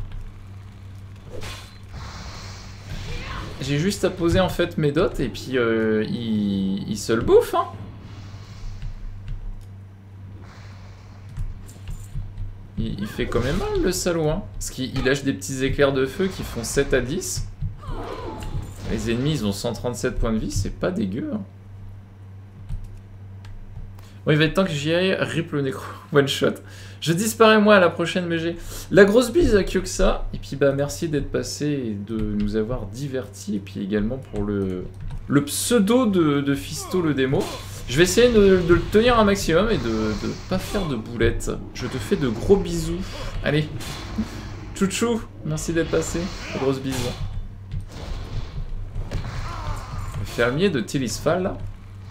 j'ai juste à poser en fait mes dots et puis euh, il, il se le bouffe, hein. Il, il fait quand même mal le salaud, hein. Parce qu'il lâche des petits éclairs de feu qui font sept à dix. Les ennemis, ils ont cent trente-sept points de vie, c'est pas dégueu. Hein. Bon, il va être temps que j'y aille. Rip le nécro. One shot. Je disparais moi à la prochaine B G. La grosse bise à Kyoxa. Et puis bah merci d'être passé et de nous avoir divertis. Et puis également pour le, le pseudo de, de Fisto le démo. Je vais essayer de, de le tenir un maximum et de ne pas faire de boulettes. Je te fais de gros bisous. Allez. Chouchou, merci d'être passé. Grosse bise. Fermier de Tirisfal là.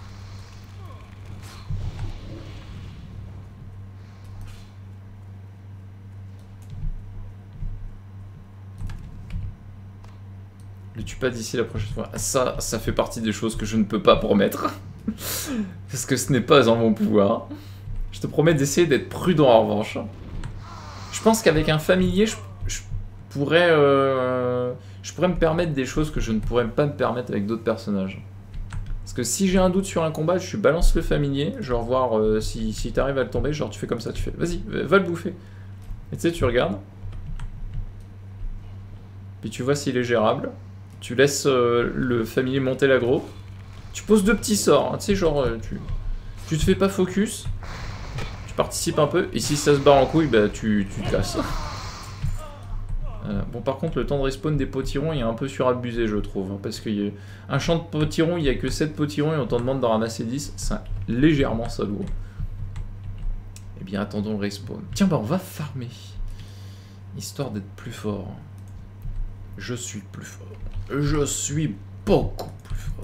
Le tue pas d'ici la prochaine fois. Ça, ça fait partie des choses que je ne peux pas promettre. Parce que ce n'est pas en mon pouvoir. Je te promets d'essayer d'être prudent en revanche. Je pense qu'avec un familier, je, je pourrais... Euh, je pourrais me permettre des choses que je ne pourrais pas me permettre avec d'autres personnages. Parce que si j'ai un doute sur un combat, je balance le familier, genre voir euh, si, si t'arrives à le tomber, genre tu fais comme ça, tu fais vas-y, va le bouffer. Et tu sais, tu regardes. Puis tu vois s'il est gérable. Tu laisses euh, le familier monter l'aggro. Tu poses deux petits sorts, hein, tu sais, genre euh, tu, tu te fais pas focus. Tu participes un peu, et si ça se barre en couille, bah tu, tu te casses. Euh, bon, par contre, le temps de respawn des potirons il est un peu surabusé, je trouve. Hein, parce qu'il un champ de potirons, il n'y a que sept potirons et on t'en demande d'en ramasser dix. C'est légèrement salaud. Eh bien, attendons le respawn. Tiens, bah, on va farmer. Histoire d'être plus fort. Je suis plus fort. Je suis beaucoup plus fort.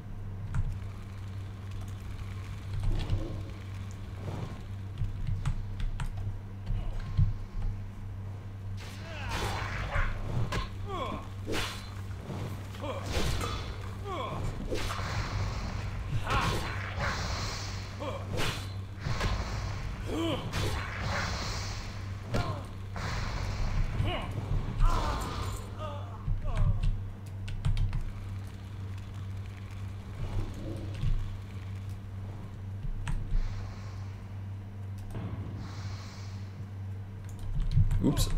Oups.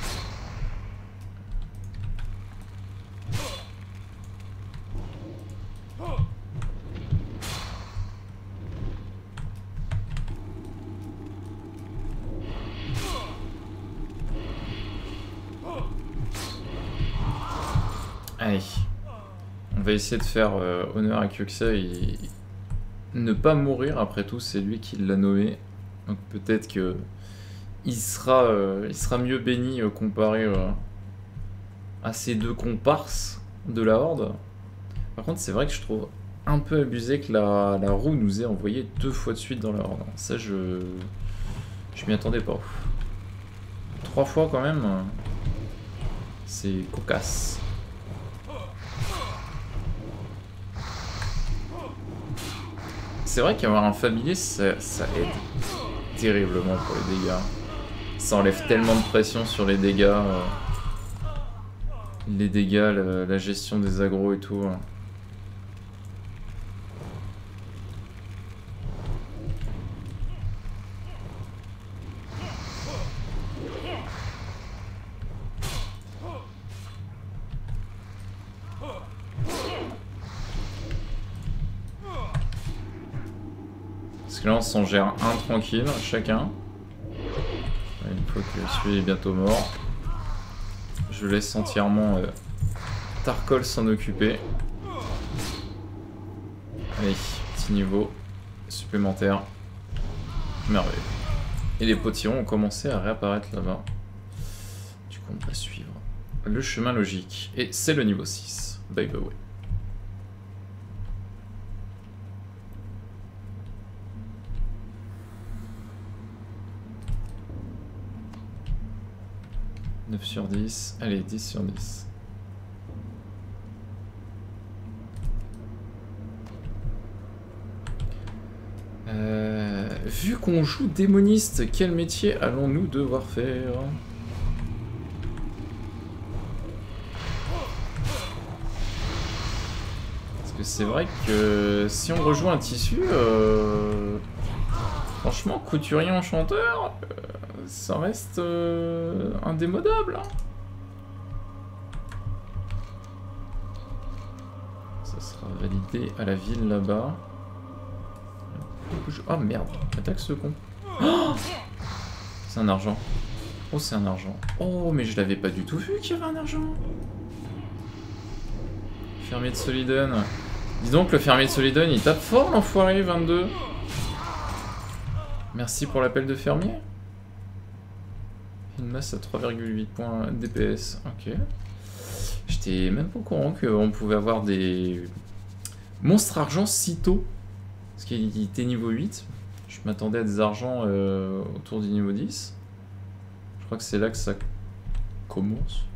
Allez. On va essayer de faire euh, honneur à Kyuxa et ne pas mourir. Après tout, c'est lui qui l'a nommé. Donc peut-être que il sera, euh, il sera mieux béni euh, comparé euh, à ces deux comparses de la Horde. Par contre, c'est vrai que je trouve un peu abusé que la, la roue nous ait envoyé deux fois de suite dans la Horde. Ça, je je m'y attendais pas. Trois fois quand même, euh, c'est cocasse. C'est vrai qu'avoir un familier, ça, ça aide terriblement pour les dégâts. Ça enlève tellement de pression sur les dégâts. Euh, les dégâts, la, la gestion des agros et tout. Hein. Parce que là on s'en gère un tranquille, chacun. Une fois que celui est bientôt mort, je laisse entièrement euh, Tarkol s'en occuper. Allez, petit niveau supplémentaire. Merveilleux. Et les potirons ont commencé à réapparaître là-bas. Du coup on va suivre le chemin logique. Et c'est le niveau six. By the way. neuf sur dix, allez, dix sur dix. Euh, vu qu'on joue démoniste, quel métier allons-nous devoir faire? Parce que c'est vrai que si on rejoint un tissu, euh, franchement, couturier enchanteur, euh, ça reste euh, indémodable. Hein. Ça sera validé à la ville là-bas. Oh merde, attaque ce con. Oh, c'est un argent. Oh, c'est un argent. Oh, mais je l'avais pas du tout vu qu'il y avait un argent. Fermier de Soliden. Dis donc, le fermier de Soliden, il tape fort l'enfoiré, vingt-deux. Merci pour l'appel de fermier. Une masse à trois virgule huit points D P S. Ok. J'étais même pas au courant qu'on pouvait avoir des monstres argent si tôt. Parce qu'il était niveau huit. Je m'attendais à des argents euh, autour du niveau dix. Je crois que c'est là que ça commence.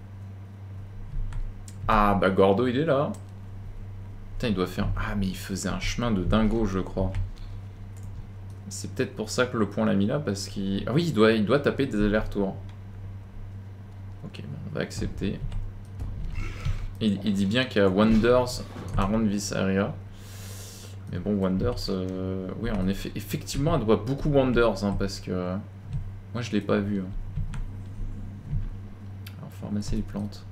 Ah bah Gordo il est là. Putain il doit faire... Ah mais il faisait un chemin de dingo je crois. C'est peut-être pour ça que le point l'a mis là, parce qu'il... Ah oui, il doit, il doit taper des allers-retours. Ok, bon, on va accepter. Il, il dit bien qu'il y a Wonders around this area. Mais bon, Wonders... Euh... Oui, en effet, effectivement, elle doit beaucoup Wonders, hein, parce que... Moi, je l'ai pas vu. Hein. Alors, faut ramasser les plantes.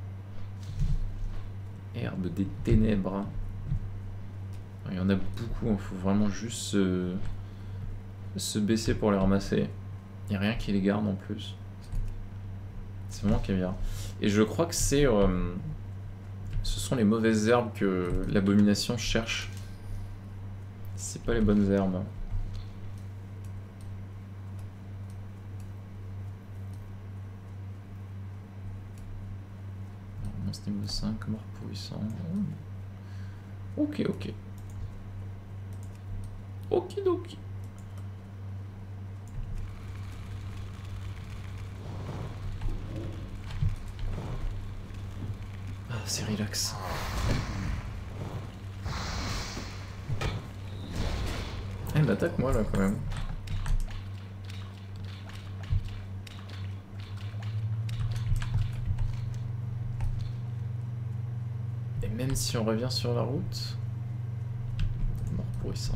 Herbe des ténèbres. Il y en a beaucoup, il faut vraiment juste se... se baisser pour les ramasser. Il n'y a rien qui les garde en plus. C'est vraiment caviar. Et je crois que c'est... Euh... Ce sont les mauvaises herbes que l'abomination cherche. C'est pas les bonnes herbes. Monstre niveau cinq, mort pourrissant. Ok, ok. Okidoki. Ah, c'est relax. Ah, il m'attaque moi là quand même. Et même si on revient sur la route, mort pourrissant.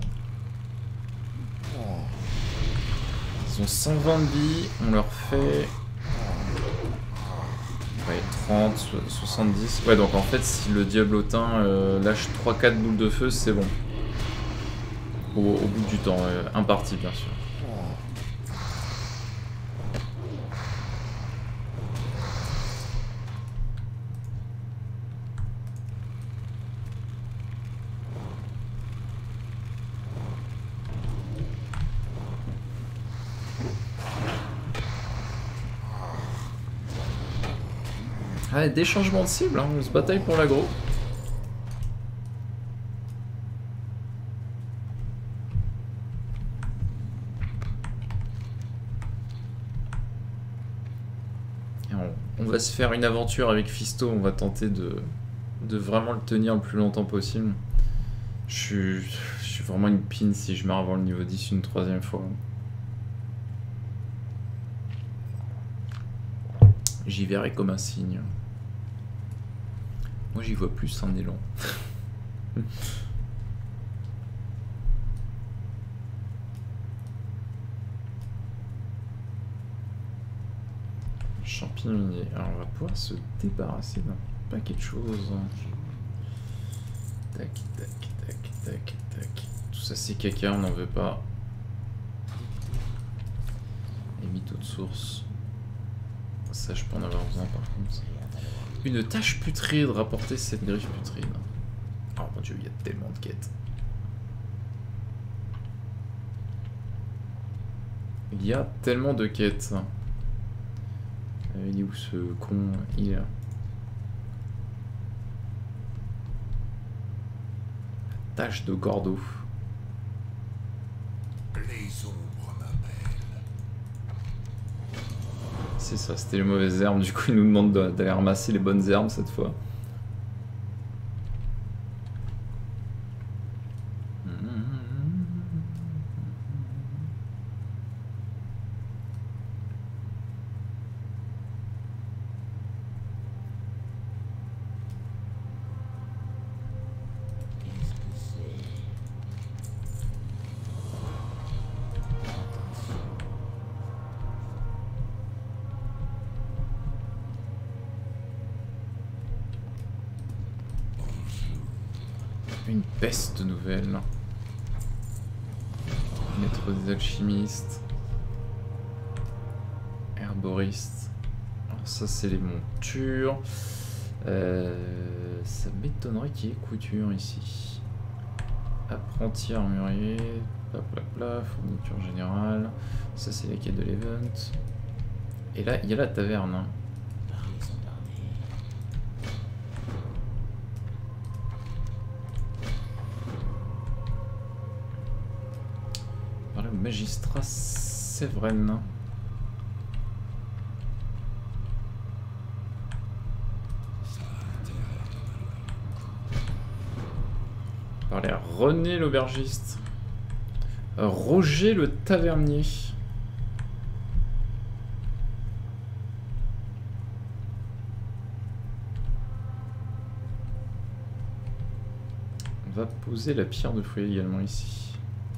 Ils ont cent vingt de vie, on leur fait ouais, trente, soixante-dix. Ouais, donc en fait, si le diablotin euh, lâche trois quatre boules de feu, c'est bon. Au, au bout du temps, euh, imparti bien sûr. Ah, des changements de cible, hein. On se bataille pour l'aggro. On, on va se faire une aventure avec Fisto, on va tenter de, de vraiment le tenir le plus longtemps possible. Je suis, je suis vraiment une pine si je meurs avant le niveau dix une troisième fois. J'y verrai comme un signe. Moi j'y vois plus un élan. Champignonnier. Alors on va pouvoir se débarrasser d'un paquet de choses. Tac, tac, tac, tac, tac. Tout ça c'est caca, on n'en veut pas. Et mytho de source. Ça je peux en avoir besoin par contre. Une tâche putride, rapporter cette griffe putride. Oh mon dieu, il y a tellement de quêtes. Il y a tellement de quêtes. Il est où ce con? Il est là. Tâche de Gordo. Les ombres m'appellent. C'est ça, c'était les mauvaises herbes. Du coup, il nous demande d'aller ramasser les bonnes herbes cette fois. Une peste nouvelle. Maître des alchimistes. Herboriste. Alors ça c'est les montures. Euh, ça m'étonnerait qu'il y ait couture ici. Apprenti armurier. Bla bla bla. Fourniture générale. Ça c'est la quête de l'event. Et là il y a la taverne. Hein. Magistrat Sévren. Parler à René l'aubergiste. Euh, Roger le tavernier. On va poser la pierre de fouet également ici.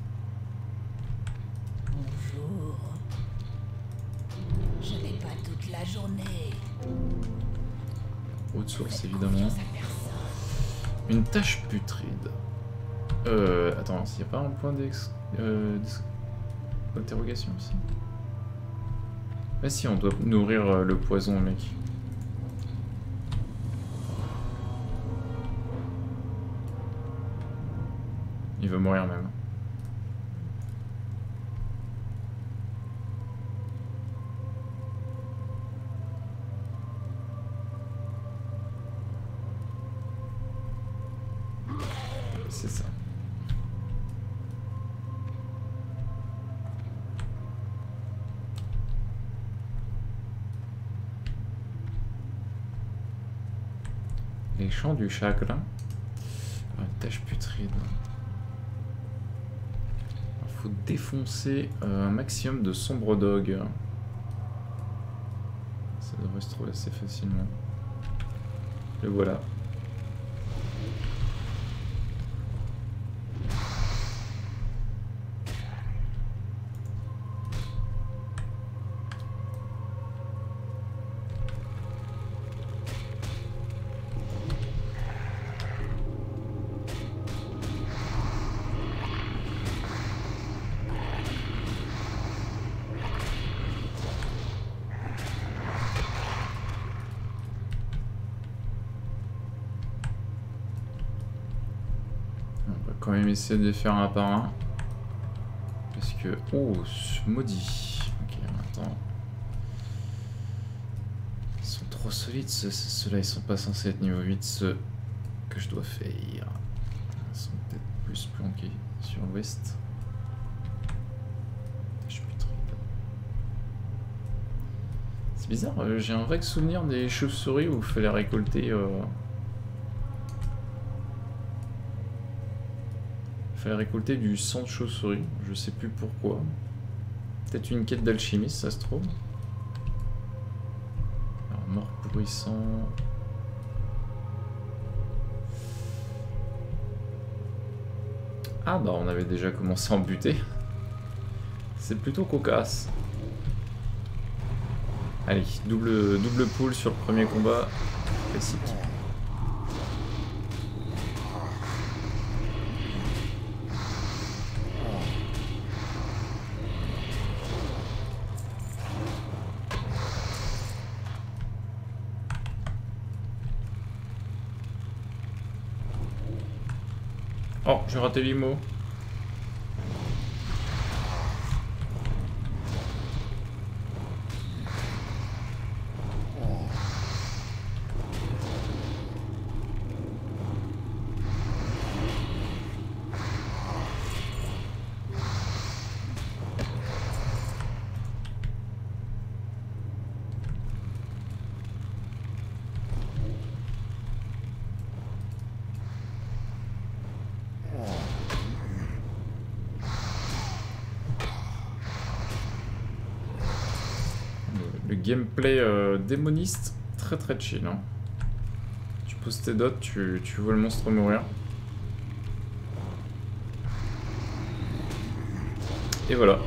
Bonjour. Je n'ai pas toute la journée. Haute source Faites évidemment. confiance à personne. Une tache putride. Euh. Attends, s'il n'y a pas un point d'ex. Euh, d'interrogation ici. Ah si, on doit nourrir euh, le poison, mec. Il va mourir même. C'est ça. Les champs du chagrin. Une tache putride. Il faut défoncer euh, un maximum de sombres dogs. Ça devrait se trouver assez facilement. Le voilà. Quand même essayer de les faire un par un. Parce que... Oh, maudit. Ok, attends. Ils sont trop solides, ceux-là, ils sont pas censés être niveau huit, ceux que je dois faire. Ils sont peut-être plus planqués sur l'ouest. Je suis plus trop... C'est bizarre, euh, j'ai un vague souvenir des chauves-souris où il fallait récolter... Euh... Il fallait récolter du sang de chauve-souris, je sais plus pourquoi. Peut-être une quête d'alchimiste, ça se trouve. Alors, mort pourrissant. Ah bah on avait déjà commencé à en buter. C'est plutôt cocasse. Allez, double, double pool sur le premier combat. Classique. Oh, j'ai raté l'I M O. Le gameplay euh, démoniste, très très chill. Hein. Tu poses tes dots, tu, tu vois le monstre mourir. Et voilà.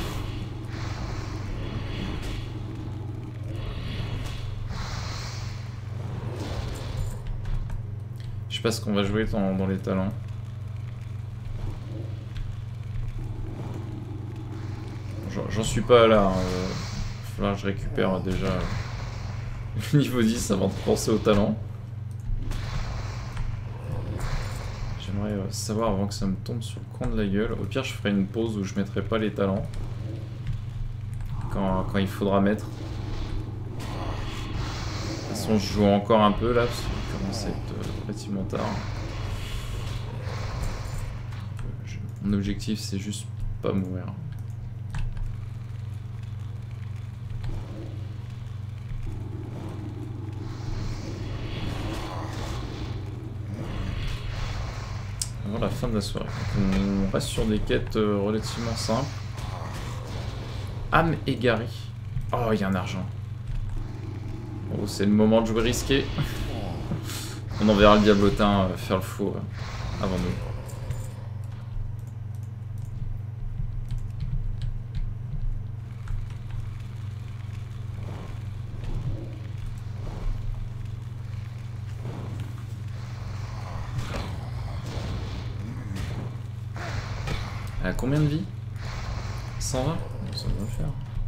Je sais pas ce qu'on va jouer dans, dans les talents. J'en suis pas là. Hein. Là, je récupère déjà le niveau dix avant de penser au talent. J'aimerais savoir avant que ça me tombe sur le coin de la gueule. Au pire, je ferai une pause où je mettrai pas les talents. Quand, quand il faudra mettre. De toute façon, je joue encore un peu là, parce qu'il commence à être relativement tard. Mon objectif, c'est juste pas mourir. fin de la soirée. Donc on reste sur des quêtes euh, relativement simples. Âme égarée. Oh, il y a un argent. Oh, c'est le moment de jouer risqué. On enverra le diablotin euh, faire le faux euh, avant nous. Elle a combien de vie? cent vingt? Ça doit le faire.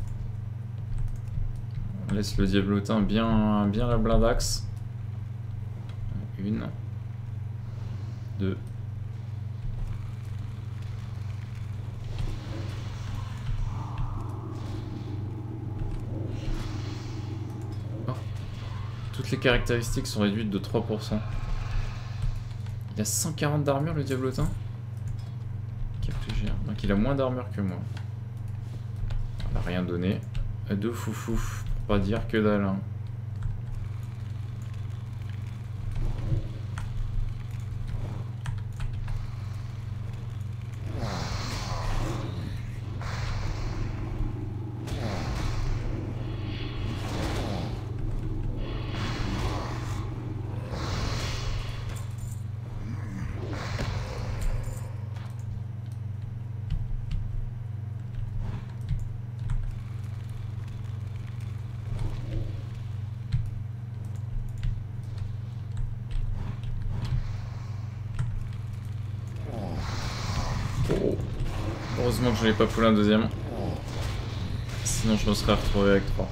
On laisse le diablotin bien, bien la blindaxe. Une. Deux. Oh. Toutes les caractéristiques sont réduites de trois pour cent. Il a cent quarante d'armure le diablotin? Donc il a moins d'armure que moi. On n'a rien donné. Deux foufouf, pour pas dire que dalle. Hein. Oh. Heureusement que je n'ai pas poulé un deuxième. Sinon je me serais retrouvé avec trois.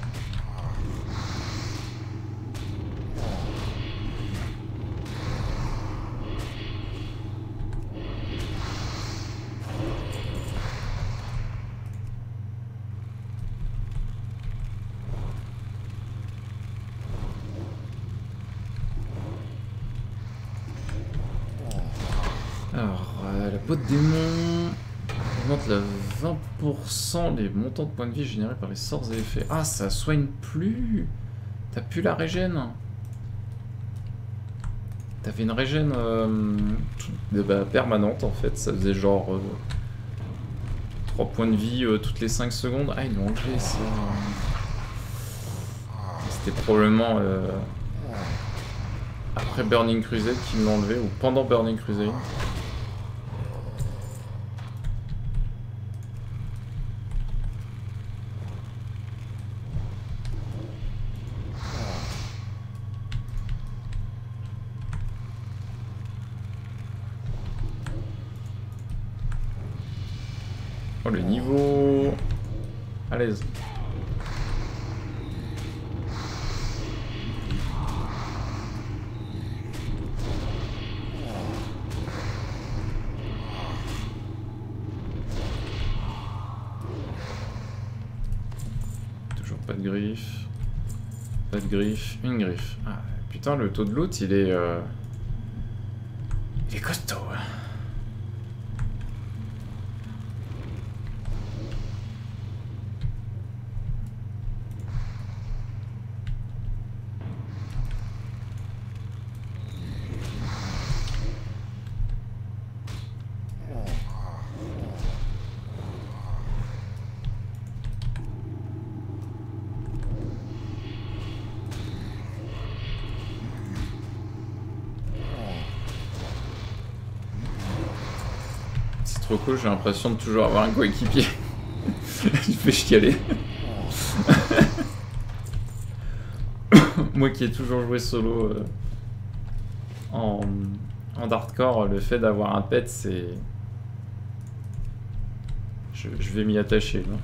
Alors, euh, la peau de démon augmente la vingt pour cent les montants de points de vie générés par les sorts et effets. Ah, ça soigne plus. T'as plus la régène. T'avais une régène euh, bah, permanente en fait. Ça faisait genre euh, trois points de vie euh, toutes les cinq secondes. Ah, ils l'ont enlevé ça. C'était probablement euh, après Burning Crusade qu'ils l'ont enlevé ou pendant Burning Crusade. Oh, le niveau à l'aise. Toujours pas de griffe. Pas de griffe. Une griffe. Ah, putain, le taux de loot, il est... Euh... Il est costaud. Trop cool, j'ai l'impression de toujours avoir un coéquipier. Je fais chialer. Moi qui ai toujours joué solo euh, en, en hardcore, le fait d'avoir un pet, c'est... Je, je vais m'y attacher. Là.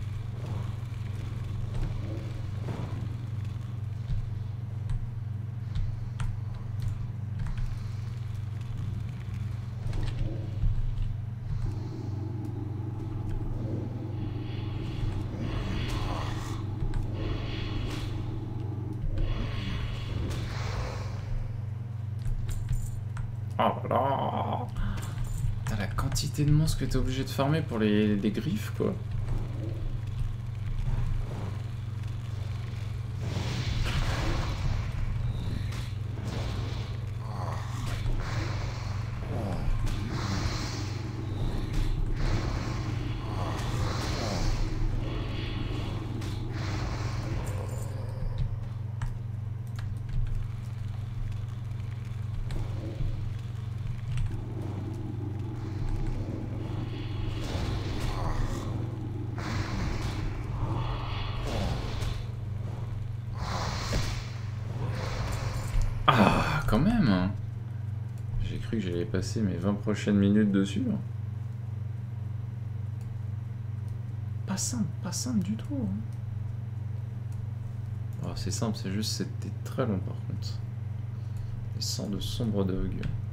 Oh là là. Putain, la quantité de monstres que t'es obligé de farmer pour les, les griffes, quoi. quand même hein. J'ai cru que j'allais passer mes vingt prochaines minutes dessus. Hein. Pas simple, pas simple du tout. Hein. Oh, c'est simple, c'est juste c'était très long par contre. Les sangs de sombre dog.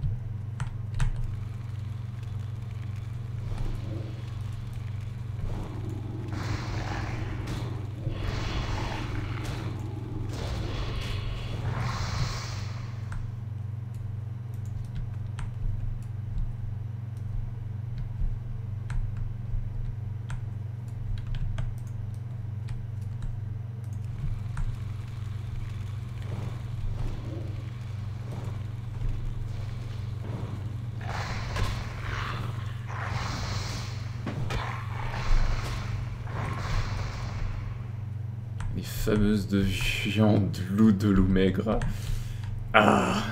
Les fameuses de viande, loup de loup maigre. Ah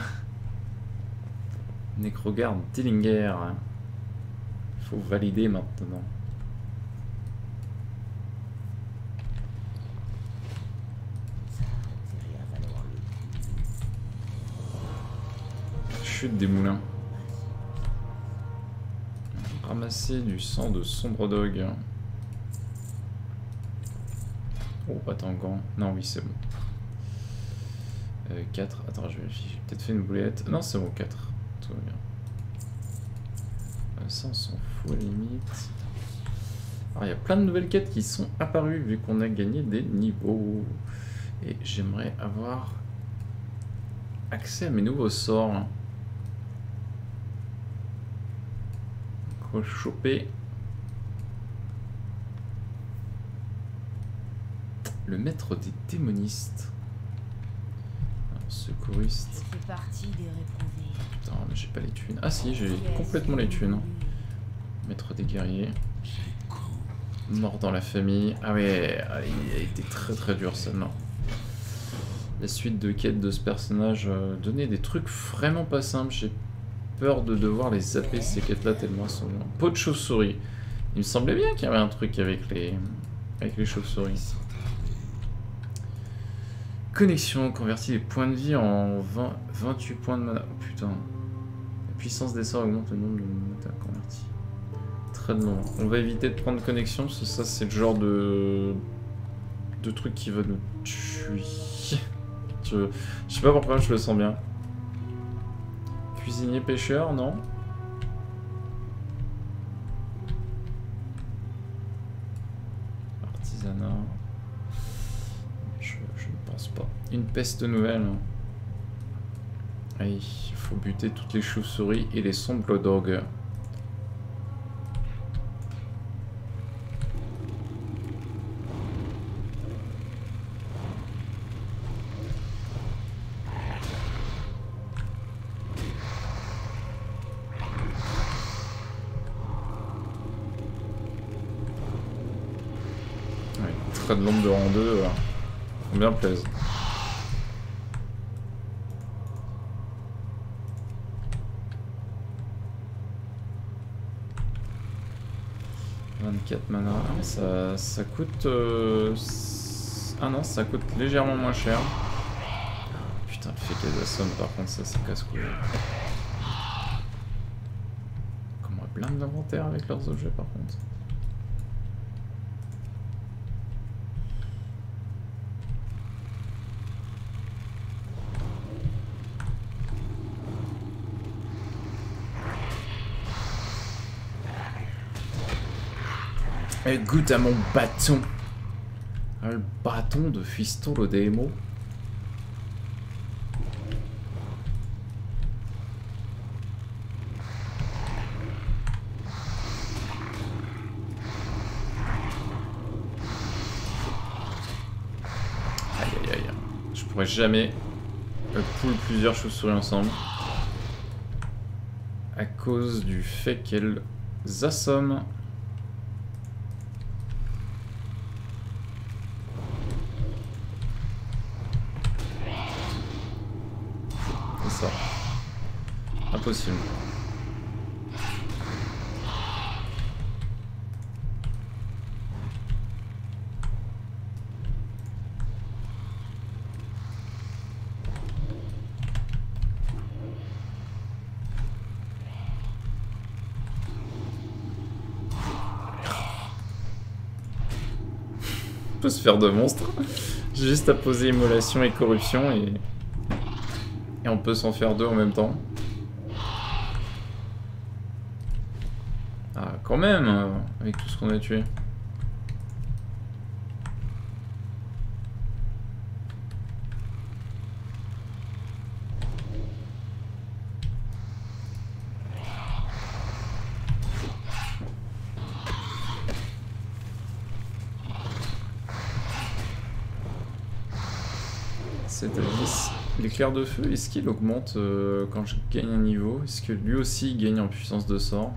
Necrogarde Dillinger. Il faut valider maintenant. Chute des moulins. Ramasser du sang de sombre dog. Oh, attends, gant. Non, oui, c'est bon. Euh, quatre. Attends, je vérifie. J'ai peut-être fait une boulette. Non, c'est bon, quatre. Tout va bien. Euh, ça, on s'en fout à la limite. Alors, il y a plein de nouvelles quêtes qui sont apparues vu qu'on a gagné des niveaux. Et j'aimerais avoir accès à mes nouveaux sorts. Choper le maître des démonistes. Alors, secouriste. Je fais partie des réprouvés. Putain, mais j'ai pas les thunes. Ah si, j'ai complètement les thunes. Maître des guerriers. Mort dans la famille. Ah ouais, il a été très très dur celle-là. La suite de quêtes de ce personnage euh, donnait des trucs vraiment pas simples. J'ai peur de devoir les zapper ces quêtes-là tellement elles sont longues. Peau de chauve-souris. Il me semblait bien qu'il y avait un truc avec les, avec les chauves-souris. Connexion, convertit les points de vie en vingt, vingt-huit points de mana. Oh putain. La puissance des sorts augmente le nombre de mana convertis. Très long. On va éviter de prendre connexion parce que ça c'est le genre de de truc qui va nous tuer. je... je sais pas pourquoi je le sens bien. Cuisinier pêcheur, non? Artisanat. Je, je ne pense pas. Une peste nouvelle. Allez, il faut buter toutes les chauves-souris et les sombres dogs. De l'ombre de rang deux, euh, faut bien plaise. vingt-quatre mana. Ah, mais ça, ça coûte. Euh... Ah non, ça coûte légèrement moins cher. Putain, le fait qu'elle assomme, par contre, ça c'est casse-couille. Comment elle blinde l'inventaire avec leurs objets, par contre. Elle goûte à mon bâton. Ah, le bâton de Fiston le démo. Aïe aïe aïe. Je pourrais jamais pull plusieurs chauves-souris ensemble. À cause du fait qu'elles assomment. Impossible. On peut se faire de monstres. J'ai juste à poser immolation et corruption et... Et on peut s'en faire deux en même temps. Ah, quand même, euh, avec tout ce qu'on a tué. sept à dix. L'éclair de feu, est-ce qu'il augmente euh, quand je gagne un niveau? Est-ce que lui aussi il gagne en puissance de sort?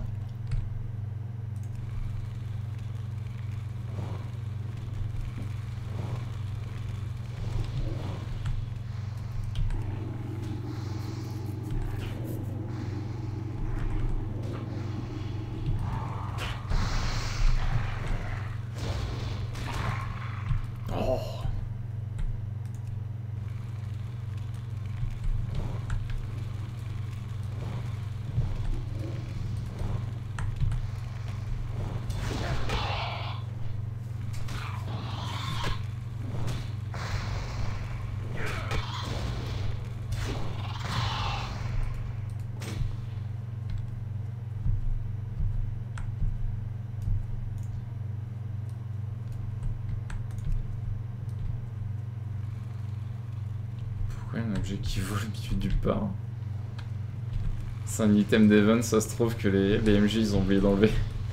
Un objet qui vole au milieu du part. C'est un item d'Event, ça se trouve que les B M J ils ont oublié d'enlever.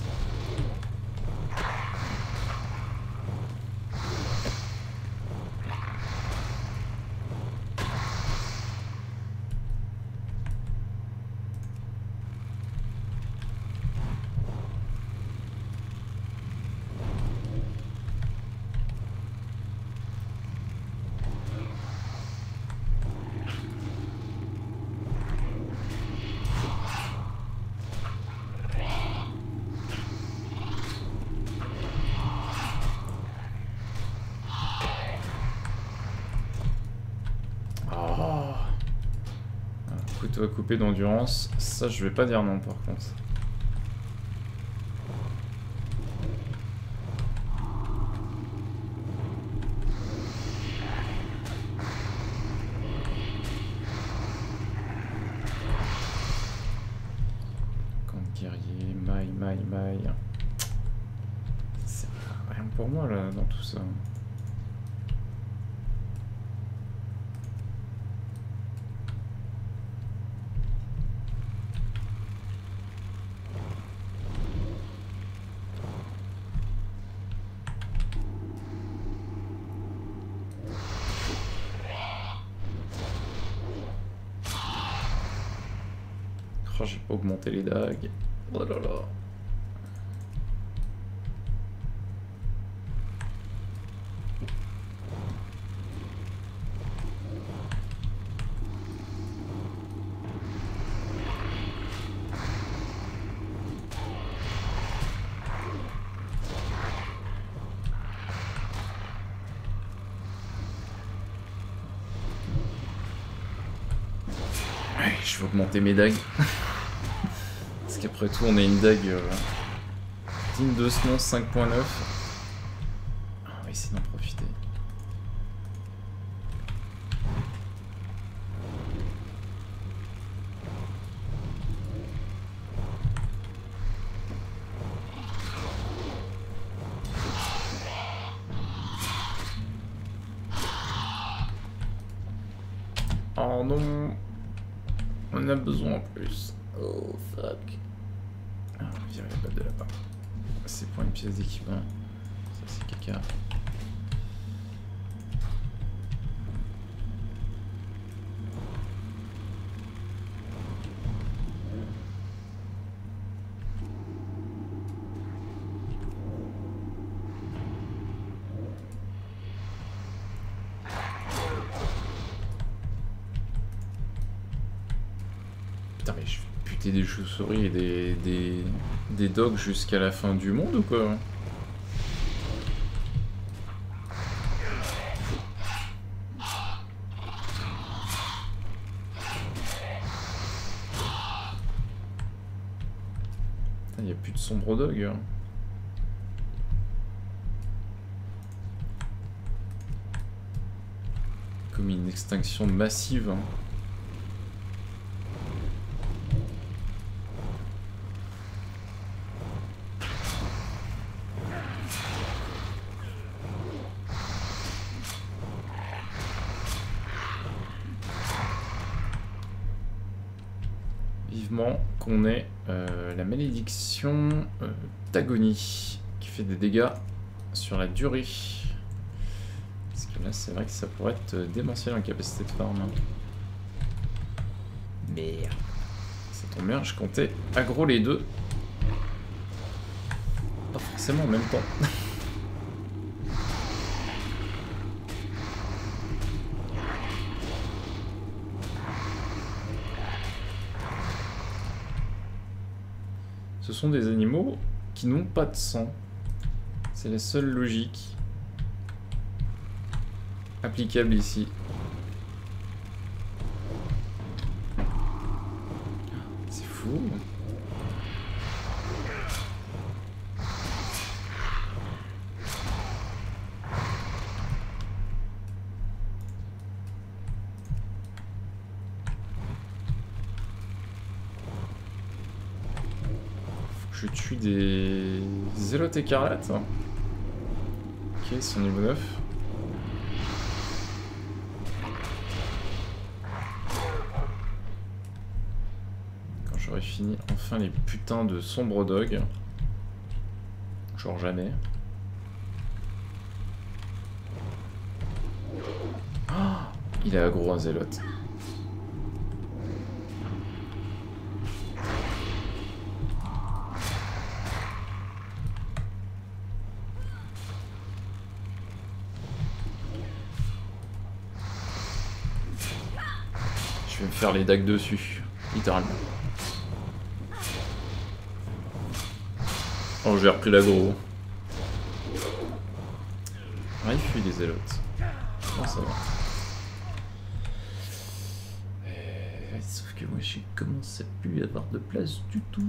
Couteau à couper d'endurance, ça je vais pas dire non par contre. Camp de guerrier, maille, maille, maille. C'est rien pour moi là dans tout ça. Oh, j'ai pas augmenté les dagues. Oh là là. Ouais, je vais augmenter mes dagues. Parce qu'après tout, on a une dague euh, digne de ce nom, cinq point neuf. On va essayer d'en profiter. Oh non, on a besoin en plus. Oh fuck. Ah, on va virer la balle de là-bas. C'est pour une pièce d'équipement. Ça c'est caca. Putain mais je vais buter des chauves-souris et des, des, des dogs jusqu'à la fin du monde ou quoi? Il n'y a plus de sombre dog. Hein. comme une extinction massive. Hein. Vivement qu'on ait euh, la malédiction euh, d'agonie qui fait des dégâts sur la durée. Parce que là, c'est vrai que ça pourrait être démentiel en capacité de farm. Merde. Ça tombe bien, je comptais aggro les deux. Pas forcément en même temps. Ce sont des animaux qui n'ont pas de sang. C'est la seule logique applicable ici. C'est fou. Je tue des zélotes écarlates. Ok, ils sont niveau neuf. Quand j'aurai fini enfin les putains de sombres dogs. Genre jamais. Oh, il est aggro un zélote. Je vais me faire les dagues dessus, littéralement. Oh, j'ai repris l'aggro. Ah, il fuit les zélotes. Oh, ça va. Euh, sauf que moi, je commence à plus avoir de place du tout.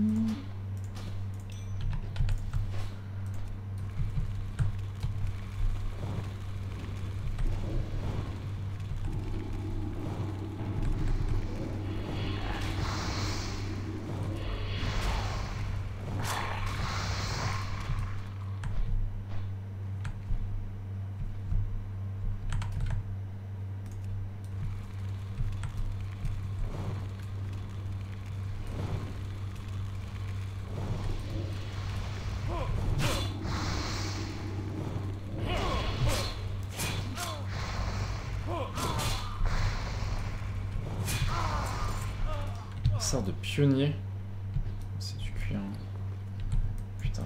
Sort de pionnier. C'est du cuir. Putain.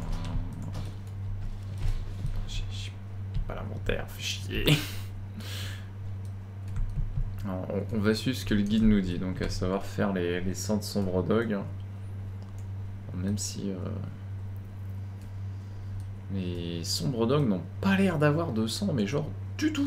J'ai pas l'inventaire, fait chier. Alors, on, on va suivre ce que le guide nous dit, donc à savoir faire les, les cent de sombre dog. Même si euh, les sombres dogs n'ont pas l'air d'avoir de sang, mais genre du tout.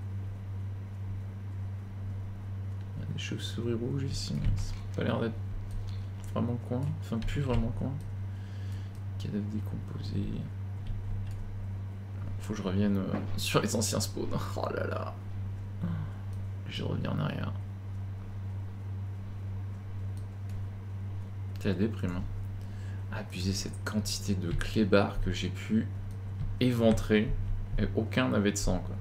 Il y a des chauves-souris rouges ici, mais ça n'a pas l'air d'être vraiment coin, enfin plus vraiment coin. Cadavre décomposé. Faut que je revienne euh, sur les anciens spawns. Oh là là. Je reviens en arrière. T'es la déprime. Hein. Abuser cette quantité de clébards que j'ai pu éventrer et aucun n'avait de sang quoi.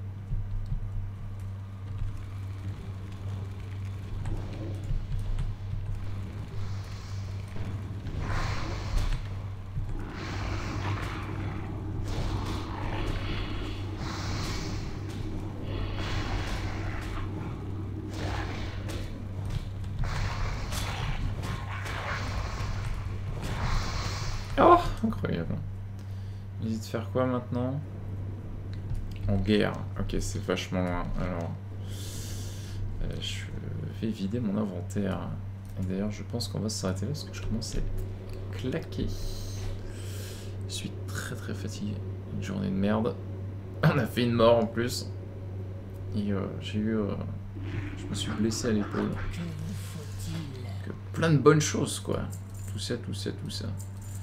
Oh, incroyable. Il dit de faire quoi maintenant? En guerre. Ok, c'est vachement loin. Alors, euh, je vais vider mon inventaire. Et d'ailleurs, je pense qu'on va s'arrêter là parce que je commence à être claqué. Je suis très très fatigué. Une journée de merde. On a fait une mort en plus. Et euh, j'ai eu... Euh, je me suis blessé à l'épaule. Que plein de bonnes choses, quoi. Tout ça, tout ça, tout ça.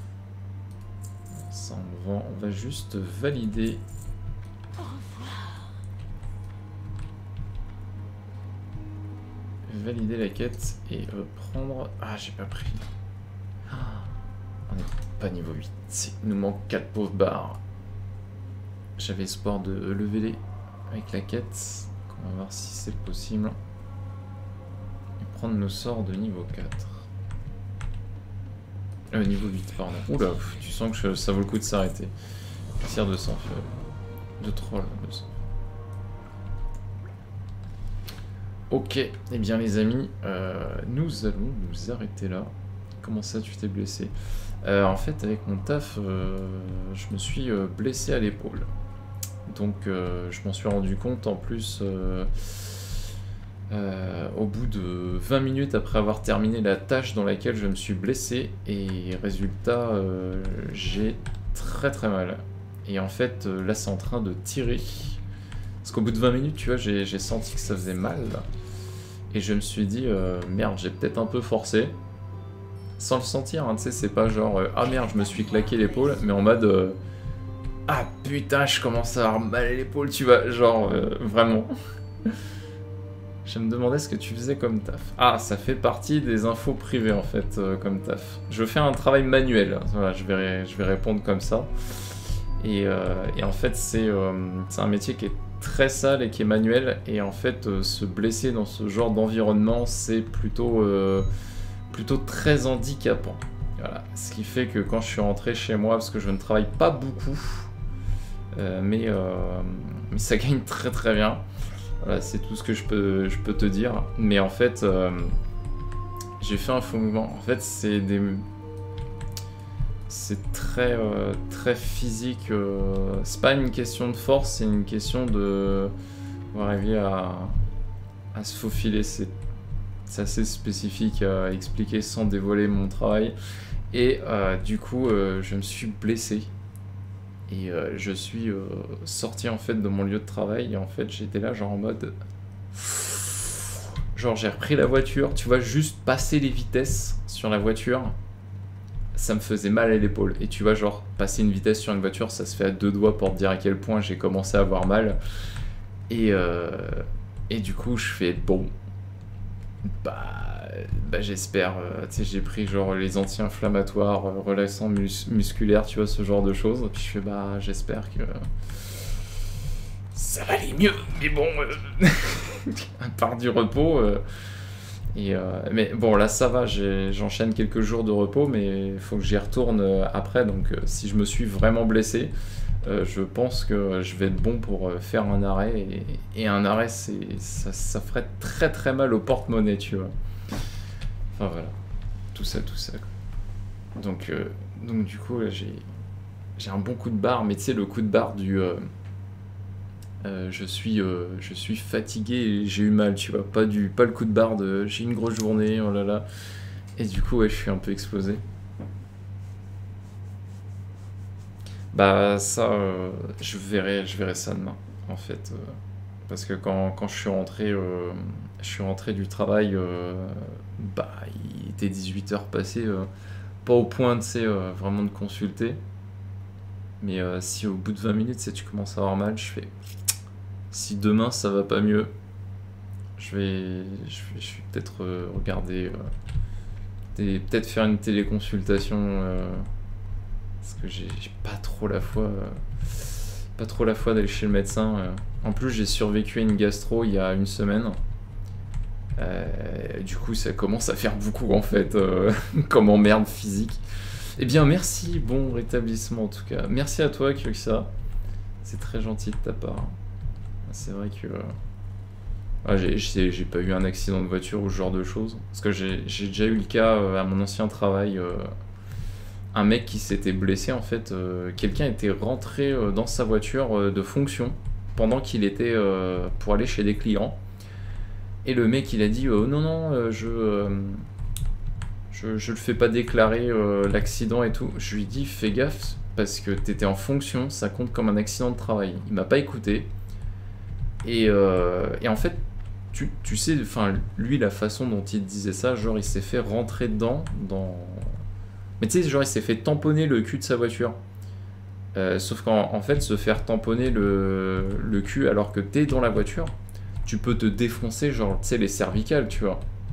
Ça, on va, on va juste valider. valider la quête et euh, prendre... Ah, j'ai pas pris. Ah, on n'est pas niveau huit. Il nous manque quatre pauvres barres. J'avais espoir de lever les avec la quête. On va voir si c'est possible. Et prendre nos sorts de niveau quatre. Euh, niveau huit, pardon. Oula, tu sens que je, ça vaut le coup de s'arrêter. Tire de sang, de troll, de sang. Ok, et eh bien les amis, euh, nous allons nous arrêter là. Comment ça, tu t'es blessé? euh, En fait, avec mon taf, euh, je me suis euh, blessé à l'épaule. Donc, euh, je m'en suis rendu compte en plus euh, euh, au bout de vingt minutes après avoir terminé la tâche dans laquelle je me suis blessé. Et résultat, euh, j'ai très très mal. Et en fait, euh, là, c'est en train de tirer. Parce qu'au bout de vingt minutes, tu vois, j'ai senti que ça faisait mal. Et je me suis dit, euh, merde, j'ai peut-être un peu forcé. Sans le sentir, hein, tu sais, c'est pas genre, euh, ah merde, je me suis claqué l'épaule, mais en mode, euh, ah putain, je commence à avoir mal à l'épaule, tu vois, genre, euh, vraiment. Je me demandais ce que tu faisais comme taf. Ah, ça fait partie des infos privées, en fait, euh, comme taf. Je fais un travail manuel, voilà, je vais, je vais répondre comme ça. Et, euh, et en fait, c'est euh, un métier qui est très sale et qui est manuel, et en fait euh, se blesser dans ce genre d'environnement, c'est plutôt euh, plutôt très handicapant. Voilà, ce qui fait que quand je suis rentré chez moi, parce que je ne travaille pas beaucoup, euh, mais, euh, mais ça gagne très très bien. Voilà, c'est tout ce que je peux, je peux te dire. Mais en fait, euh, j'ai fait un faux mouvement. En fait, c'est des... C'est très, euh, très physique. Euh, c'est pas une question de force, c'est une question de... On va arriver à, à se faufiler. C'est assez spécifique à expliquer sans dévoiler mon travail. Et euh, du coup, euh, je me suis blessé. Et euh, je suis euh, sorti en fait de mon lieu de travail. Et en fait, j'étais là genre en mode... Genre j'ai repris la voiture. Tu vois, juste passer les vitesses sur la voiture... ça me faisait mal à l'épaule. Et tu vois, genre, passer une vitesse sur une voiture, ça se fait à deux doigts pour te dire à quel point j'ai commencé à avoir mal. Et, euh, et du coup, je fais, bon, bah, bah j'espère, euh, tu sais, j'ai pris genre les anti-inflammatoires, euh, relaxants mus musculaires, tu vois, ce genre de choses. Et puis je fais, bah, j'espère que ça va aller mieux. Mais bon, euh, à part du repos... Euh, Et euh, mais bon, là ça va, j'enchaîne quelques jours de repos, mais il faut que j'y retourne euh, après. Donc euh, si je me suis vraiment blessé, euh, je pense que je vais être bon pour euh, faire un arrêt. Et, et un arrêt, ça, ça ferait très très mal au porte-monnaie, tu vois. Enfin voilà, tout ça, tout ça. Quoi. Donc, euh, donc du coup, j'ai un bon coup de barre, mais tu sais, le coup de barre du... Euh, Euh, je suis euh, je suis fatigué et j'ai eu mal, tu vois, pas du pas le coup de barre de j'ai une grosse journée, oh là là, et du coup ouais, je suis un peu explosé. Bah ça euh, je verrai je verrai ça demain en fait, euh, parce que quand, quand je suis rentré euh, je suis rentré du travail, euh, bah il était dix-huit heures passées, euh, pas au point de sais euh, vraiment de consulter, mais euh, si au bout de vingt minutes tu commences à avoir mal, je fais... Si demain ça va pas mieux, je vais, je vais, je vais peut-être euh, regarder, euh, peut-être faire une téléconsultation, euh, parce que j'ai pas trop la foi, euh, pas trop la foi d'aller chez le médecin. Euh. En plus, j'ai survécu à une gastro il y a une semaine. Euh, du coup, ça commence à faire beaucoup en fait, euh, comme emmerde physique. Eh bien, merci, bon rétablissement en tout cas. Merci à toi, Kyuxa. C'est très gentil de ta part. C'est vrai que euh, ah, j'ai pas eu un accident de voiture ou ce genre de choses. Parce que j'ai déjà eu le cas euh, à mon ancien travail. Euh, un mec qui s'était blessé en fait. Euh, Quelqu'un était rentré euh, dans sa voiture euh, de fonction pendant qu'il était euh, pour aller chez des clients. Et le mec il a dit euh, non non euh, je, euh, je je le fais pas déclarer euh, l'accident et tout. Je lui ai dit fais gaffe parce que t'étais en fonction, ça compte comme un accident de travail. Il m'a pas écouté. Et, euh, et en fait, tu, tu sais, enfin, lui, la façon dont il disait ça, genre, il s'est fait rentrer dedans, dans... Mais tu sais, genre, il s'est fait tamponner le cul de sa voiture. Euh, sauf qu'en en fait, se faire tamponner le, le cul alors que t'es dans la voiture, tu peux te défoncer, genre, tu sais, les cervicales, tu vois.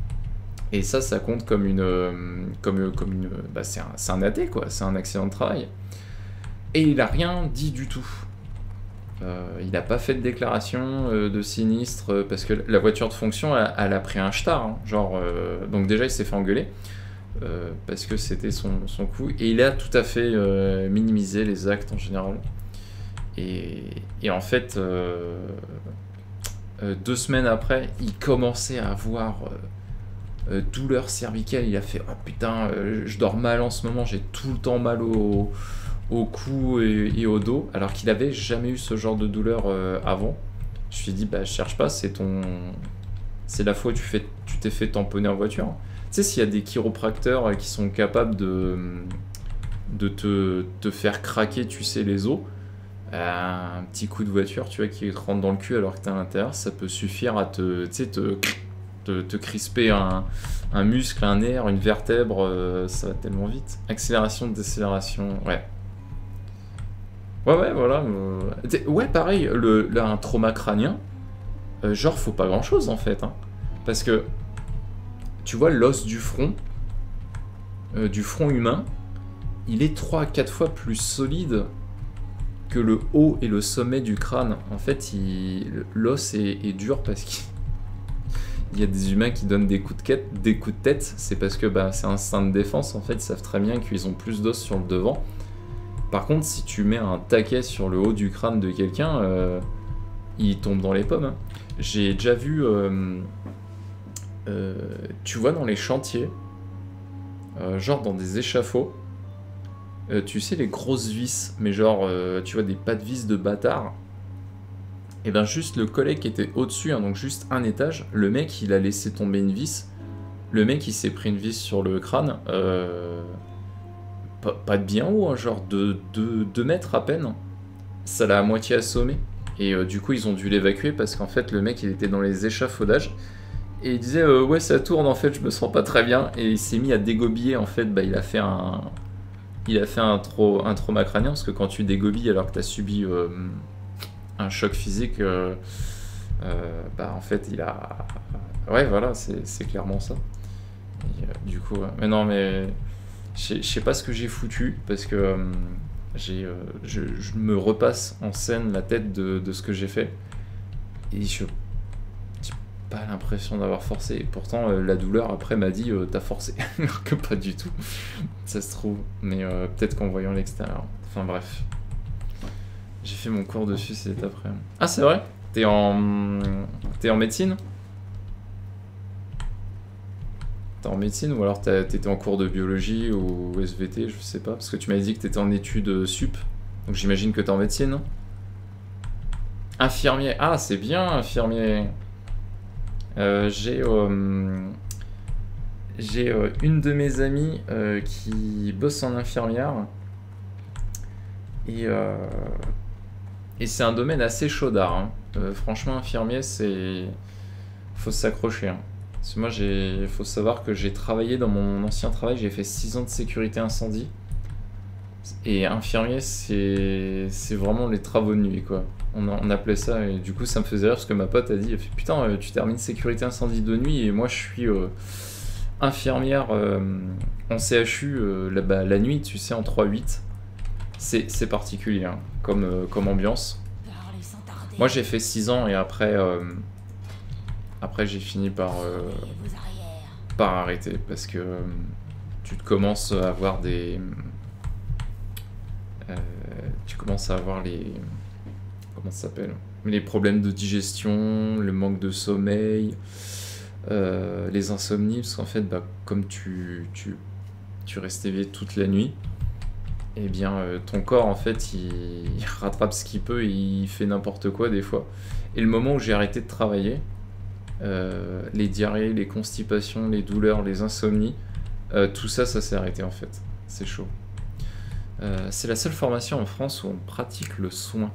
Et ça, ça compte comme une... euh, comme, euh, comme une bah, c'est un, c'est un A T, quoi. C'est un accident de travail. Et il a rien dit du tout. Euh, il n'a pas fait de déclaration euh, de sinistre, euh, parce que la voiture de fonction, elle, elle a pris un star. Hein, genre, euh, donc déjà, il s'est fait engueuler. Euh, parce que c'était son, son coup. Et il a tout à fait euh, minimisé les actes en général. Et, et en fait, euh, euh, deux semaines après, il commençait à avoir euh, euh, douleur cervicale. Il a fait « Oh putain, euh, je dors mal en ce moment, j'ai tout le temps mal au, au cou et, et au dos. » Alors qu'il avait jamais eu ce genre de douleur euh, avant. Je lui ai dit « Bah cherche pas, c'est ton... c'est la fois où tu fais, tu t'es fait tamponner en voiture. » Tu sais, s'il y a des chiropracteurs qui sont capables de, de te, te faire craquer, tu sais, les os, un petit coup de voiture, tu vois, qui te rentre dans le cul alors que t'es à l'intérieur, ça peut suffire à te, tu sais, te, te, te crisper un, un muscle, un nerf, une vertèbre, euh, ça va tellement vite. Accélération, décélération, ouais. Ouais, ouais, voilà. Euh, ouais, pareil, le, là, un trauma crânien, euh, genre, faut pas grand-chose, en fait, hein, parce que tu vois, l'os du front, euh, du front humain, il est trois à quatre fois plus solide que le haut et le sommet du crâne. En fait, l'os est, est dur parce qu'il y a des humains qui donnent des coups de, quête, des coups de tête. C'est parce que bah, c'est un instinct de défense. En fait, ils savent très bien qu'ils ont plus d'os sur le devant. Par contre, si tu mets un taquet sur le haut du crâne de quelqu'un, euh, il tombe dans les pommes. Hein. J'ai déjà vu... Euh, Euh, tu vois dans les chantiers, euh, genre dans des échafauds, euh, tu sais les grosses vis, mais genre euh, tu vois des pas de vis de bâtard, et ben juste le collègue qui était au-dessus, hein, donc juste un étage, le mec il a laissé tomber une vis, le mec il s'est pris une vis sur le crâne, euh, pas, pas de bien haut, hein, genre de deux mètres à peine, ça l'a à moitié assommé, et euh, du coup ils ont dû l'évacuer parce qu'en fait le mec il était dans les échafaudages. Et il disait euh, ouais ça tourne en fait, je me sens pas très bien, et il s'est mis à dégobiller en fait. Bah il a fait un il a fait un, trau... un trauma crânien, parce que quand tu dégobilles alors que t'as subi euh, un choc physique, euh, euh, bah en fait il a ouais voilà c'est clairement ça. Et, euh, du coup ouais. Mais non mais je sais pas ce que j'ai foutu, parce que euh, j'ai euh, je, je me repasse en scène la tête de, de ce que j'ai fait, et je pas l'impression d'avoir forcé, et pourtant euh, la douleur après m'a dit euh, t'as forcé, alors que pas du tout, ça se trouve, mais euh, peut-être qu'en voyant l'extérieur, enfin bref, j'ai fait mon cours dessus cet après. Ah c'est vrai, t'es en t'es en médecine, t'es en médecine ou alors t'étais en cours de biologie ou S V T, je sais pas, parce que tu m'avais dit que t'étais en études sup, donc j'imagine que t'es en médecine. Infirmier, ah c'est bien infirmier. Euh, j'ai euh, j'ai euh, une de mes amies euh, qui bosse en infirmière, et, euh, et c'est un domaine assez chaudard. Hein. Euh, franchement, infirmier, c'est faut s'accrocher. Hein. Parce que moi, il faut savoir que j'ai travaillé dans mon ancien travail, j'ai fait six ans de sécurité incendie. Et infirmier, c'est vraiment les travaux de nuit, quoi. On, on appelait ça, et du coup ça me faisait rire parce que ma pote a dit « Putain, euh, tu termines sécurité incendie de nuit et moi je suis euh, infirmière euh, en C H U euh, la, bah, la nuit, tu sais, en trois huit. » C'est particulier hein, comme, euh, comme ambiance. Moi j'ai fait six ans et après, euh, après j'ai fini par, euh, par arrêter parce que euh, tu te commences à avoir des... Euh, tu commences à avoir les... Comment ça s'appelle? Les problèmes de digestion, le manque de sommeil, euh, les insomnies, parce qu'en fait, bah, comme tu, tu, tu restes éveillé toute la nuit, eh bien, euh, ton corps, en fait, il, il rattrape ce qu'il peut et il fait n'importe quoi des fois. Et le moment où j'ai arrêté de travailler, euh, les diarrhées, les constipations, les douleurs, les insomnies, euh, tout ça, ça s'est arrêté en fait. C'est chaud. Euh, c'est la seule formation en France où on pratique le soin.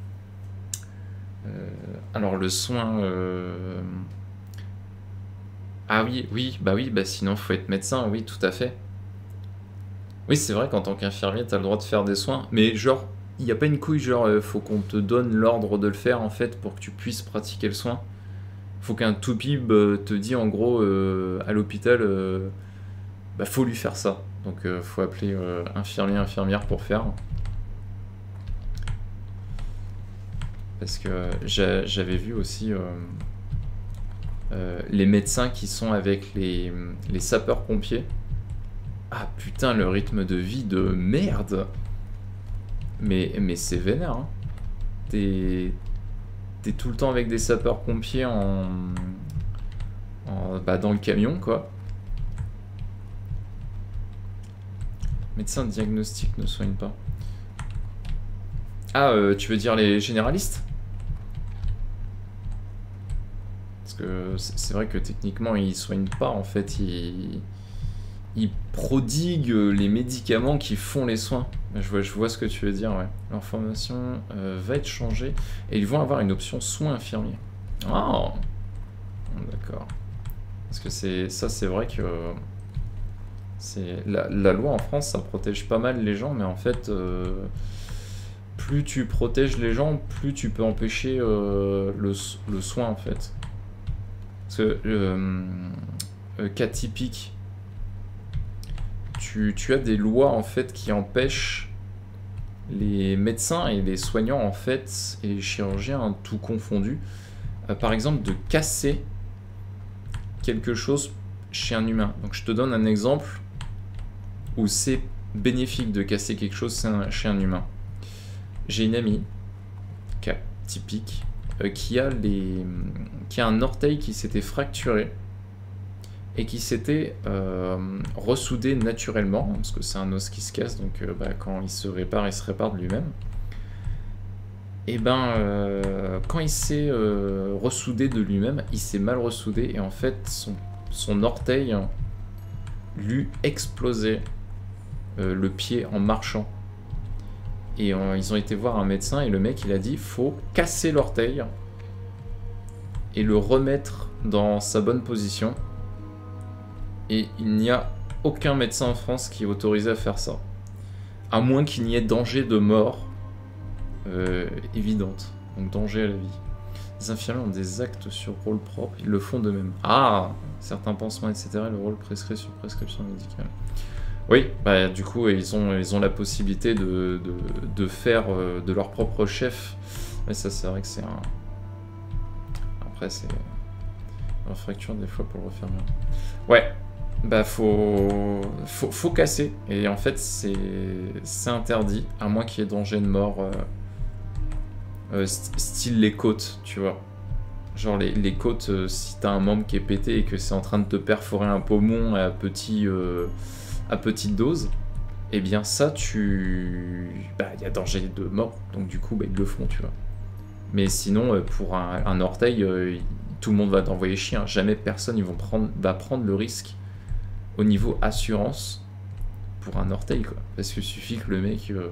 Euh, alors le soin... Euh... Ah oui, oui, bah oui, bah sinon faut être médecin, oui, tout à fait. Oui, c'est vrai qu'en tant qu'infirmier, t'as le droit de faire des soins, mais genre, il n'y a pas une couille, genre, euh, faut qu'on te donne l'ordre de le faire, en fait, pour que tu puisses pratiquer le soin. faut qu'un toupib euh, te dit en gros euh, à l'hôpital, euh, bah faut lui faire ça. Donc euh, faut appeler euh, infirmier, infirmière pour faire. Parce que j'a- j'avais vu aussi euh, euh, les médecins qui sont avec les, les sapeurs-pompiers. Ah putain, le rythme de vie de merde. Mais, mais c'est vénère, hein. T'es t'es tout le temps avec des sapeurs-pompiers en, en- bah, dans le camion, quoi. Médecin de diagnostic ne soigne pas. Ah, euh, tu veux dire les généralistes? Parce que c'est c'est vrai que techniquement, ils soignent pas, en fait, ils, ils prodiguent les médicaments qui font les soins. Je vois, je vois ce que tu veux dire, ouais. Leur formation euh, va être changée et ils vont avoir une option soins infirmiers. Oh, d'accord. Parce que c'est ça, c'est vrai que c'est la, la loi en France, ça protège pas mal les gens, mais en fait, euh, plus tu protèges les gens, plus tu peux empêcher euh, le, s- le soin, en fait. Parce que euh, euh, cas typique, tu, tu as des lois en fait qui empêchent les médecins et les soignants en fait et les chirurgiens hein, tout confondus, euh, par exemple de casser quelque chose chez un humain. Donc je te donne un exemple où c'est bénéfique de casser quelque chose chez un- chez un humain. J'ai une amie, cas typique, euh, qui a les, qui a un orteil qui s'était fracturé et qui s'était euh, ressoudé naturellement, parce que c'est un os qui se casse, donc euh, bah, quand il se répare, il se répare de lui-même. Et ben, euh, quand il s'est euh, ressoudé de lui-même, il s'est mal ressoudé, et en fait, son, son orteil lui explosait euh, le pied en marchant. Et euh, ils ont été voir un médecin, et le mec, il a dit, faut casser l'orteil et le remettre dans sa bonne position. Et il n'y a aucun médecin en France qui est autorisé à faire ça. À moins qu'il n'y ait danger de mort euh, évidente. Donc danger à la vie. Les infirmiers ont des actes sur rôle propre, ils le font de même. Ah, certains pansements, et cetera. Le rôle prescrit sur prescription médicale. Oui, bah du coup, ils ont, ils ont la possibilité de, de, de faire euh, de leur propre chef. Mais ça, c'est vrai que c'est un... Après, c'est... La fracture, des fois, pour le refaire bien. Ouais. Bah faut... faut faut casser et en fait c'est c'est interdit à moins qu'il y ait danger de mort euh, euh, st- style les côtes, tu vois, genre les, les côtes euh, si t'as un membre qui est pété et que c'est en train de te perforer un poumon à petit euh, à petite dose, et eh bien ça tu bah il y a danger de mort donc du coup bah ils le font, tu vois. Mais sinon euh, pour un, un orteil euh, tout le monde va t'envoyer chier, hein. Jamais personne ils vont prendre va prendre le risque au niveau assurance pour un orteil, quoi. Parce qu'il suffit que le mec euh,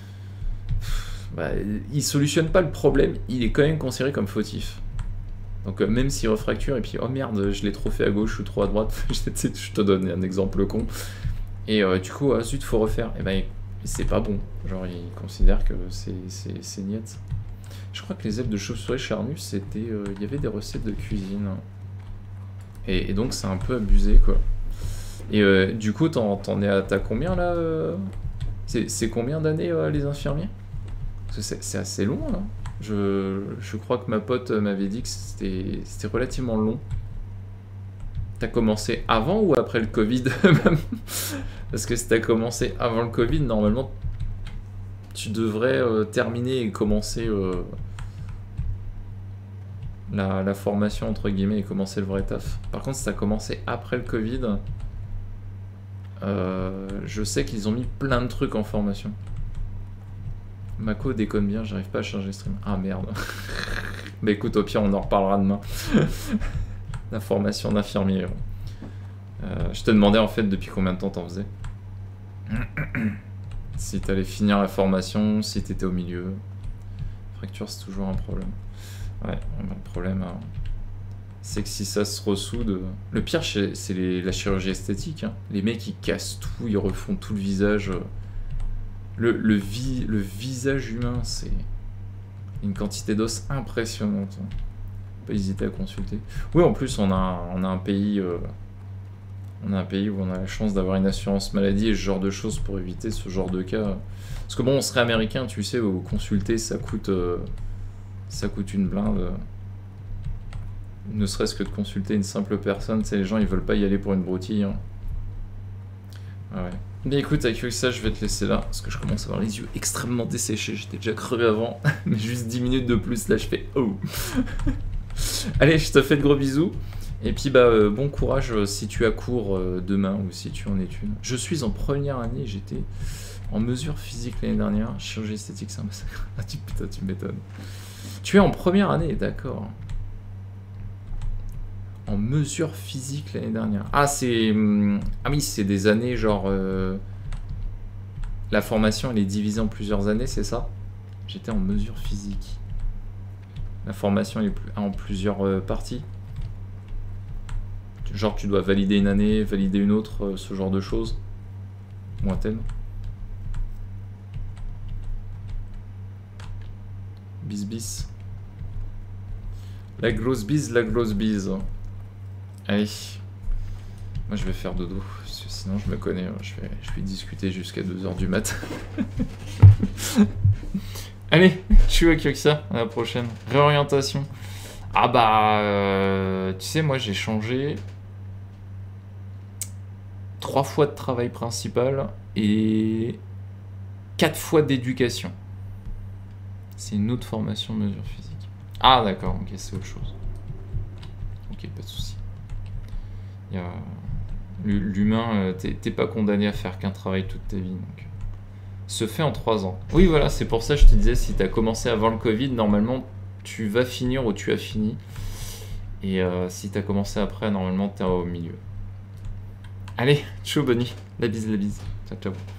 bah, il solutionne pas le problème, il est quand même considéré comme fautif. Donc euh, même s'il refracture et puis oh merde je l'ai trop fait à gauche ou trop à droite, je te donne un exemple con, et euh, du coup ah zut faut refaire, et ben c'est pas bon, genre il considère que c'est c'est c'est niet. Je crois que les ailes de chauve-souris charnues c'était il euh, y avait des recettes de cuisine et, et donc c'est un peu abusé, quoi. Et euh, du coup, t'en, t'en es à t'as combien là euh c'est, c'est combien d'années euh, les infirmiers? Parce que c'est, c'est assez long là. Je, je crois que ma pote m'avait dit que c'était, c'était relativement long. T'as commencé avant ou après le Covid même? Parce que si t'as commencé avant le Covid, normalement tu devrais euh, terminer et commencer euh, la, la formation entre guillemets et commencer le vrai taf. Par contre, si t'as commencé après le Covid, Euh, je sais qu'ils ont mis plein de trucs en formation. Mako déconne bien, j'arrive pas à charger stream. Ah merde. Bah écoute, au pire on en reparlera demain. La formation d'infirmier. Euh, je te demandais en fait depuis combien de temps t'en faisais. Si t'allais finir la formation, si t'étais au milieu. Fracture c'est toujours un problème. Ouais, le problème... Hein. C'est que si ça se ressoude... Le pire, c'est les, la chirurgie esthétique. Hein. Les mecs, ils cassent tout, ils refont tout le visage. Le, le, vi, le visage humain, c'est une quantité d'os impressionnante. pas hésiter à consulter. Oui, en plus, on a, un, on a un pays... Euh, on a un pays où on a la chance d'avoir une assurance maladie et ce genre de choses pour éviter ce genre de cas. Parce que bon, on serait américain, tu sais, où consulter, ça coûte... Euh, ça coûte une blinde. Ne serait-ce que de consulter une simple personne, tu sais, les gens, ils veulent pas y aller pour une broutille. Hein. Ah ouais. Mais écoute, avec ça, je vais te laisser là, parce que je commence à avoir les yeux extrêmement desséchés. J'étais déjà crevé avant, mais juste dix minutes de plus, là, je fais oh. Allez, je te fais de gros bisous. Et puis, bah, euh, bon courage euh, si tu as cours euh, demain ou si tu es en études. Je suis en première année, j'étais en mesure physique l'année dernière. Chirurgie esthétique, c'est un massacre. Ah, tu, putain, tu m'étonnes. Tu es en première année, d'accord. En mesure physique l'année dernière. Ah, c'est... Ah oui, c'est des années, genre... Euh... La formation, elle est divisée en plusieurs années, c'est ça? J'étais en mesure physique. La formation, elle est en plusieurs euh, parties. Genre, tu dois valider une année, valider une autre, euh, ce genre de choses. Moi, t'aimes. Bis bis. La grosse bise, la grosse bise. Allez, moi je vais faire dodo, parce que sinon je me connais, je vais, je vais discuter jusqu'à deux heures du mat. Allez, je suis avec ça, à la prochaine. Réorientation. Ah bah, euh, tu sais, moi j'ai changé trois fois de travail principal et quatre fois d'éducation. C'est une autre formation de mesure physique. Ah d'accord, ok, c'est autre chose. Ok, pas de souci. L'humain, t'es pas condamné à faire qu'un travail toute ta vie. Donc. Se fait en trois ans. Oui, voilà, c'est pour ça que je te disais, si t'as commencé avant le Covid, normalement, tu vas finir où tu as fini. Et euh, si t'as commencé après, normalement, t'es au milieu. Allez, ciao, Bonnie. La bise, la bise. Ciao, ciao.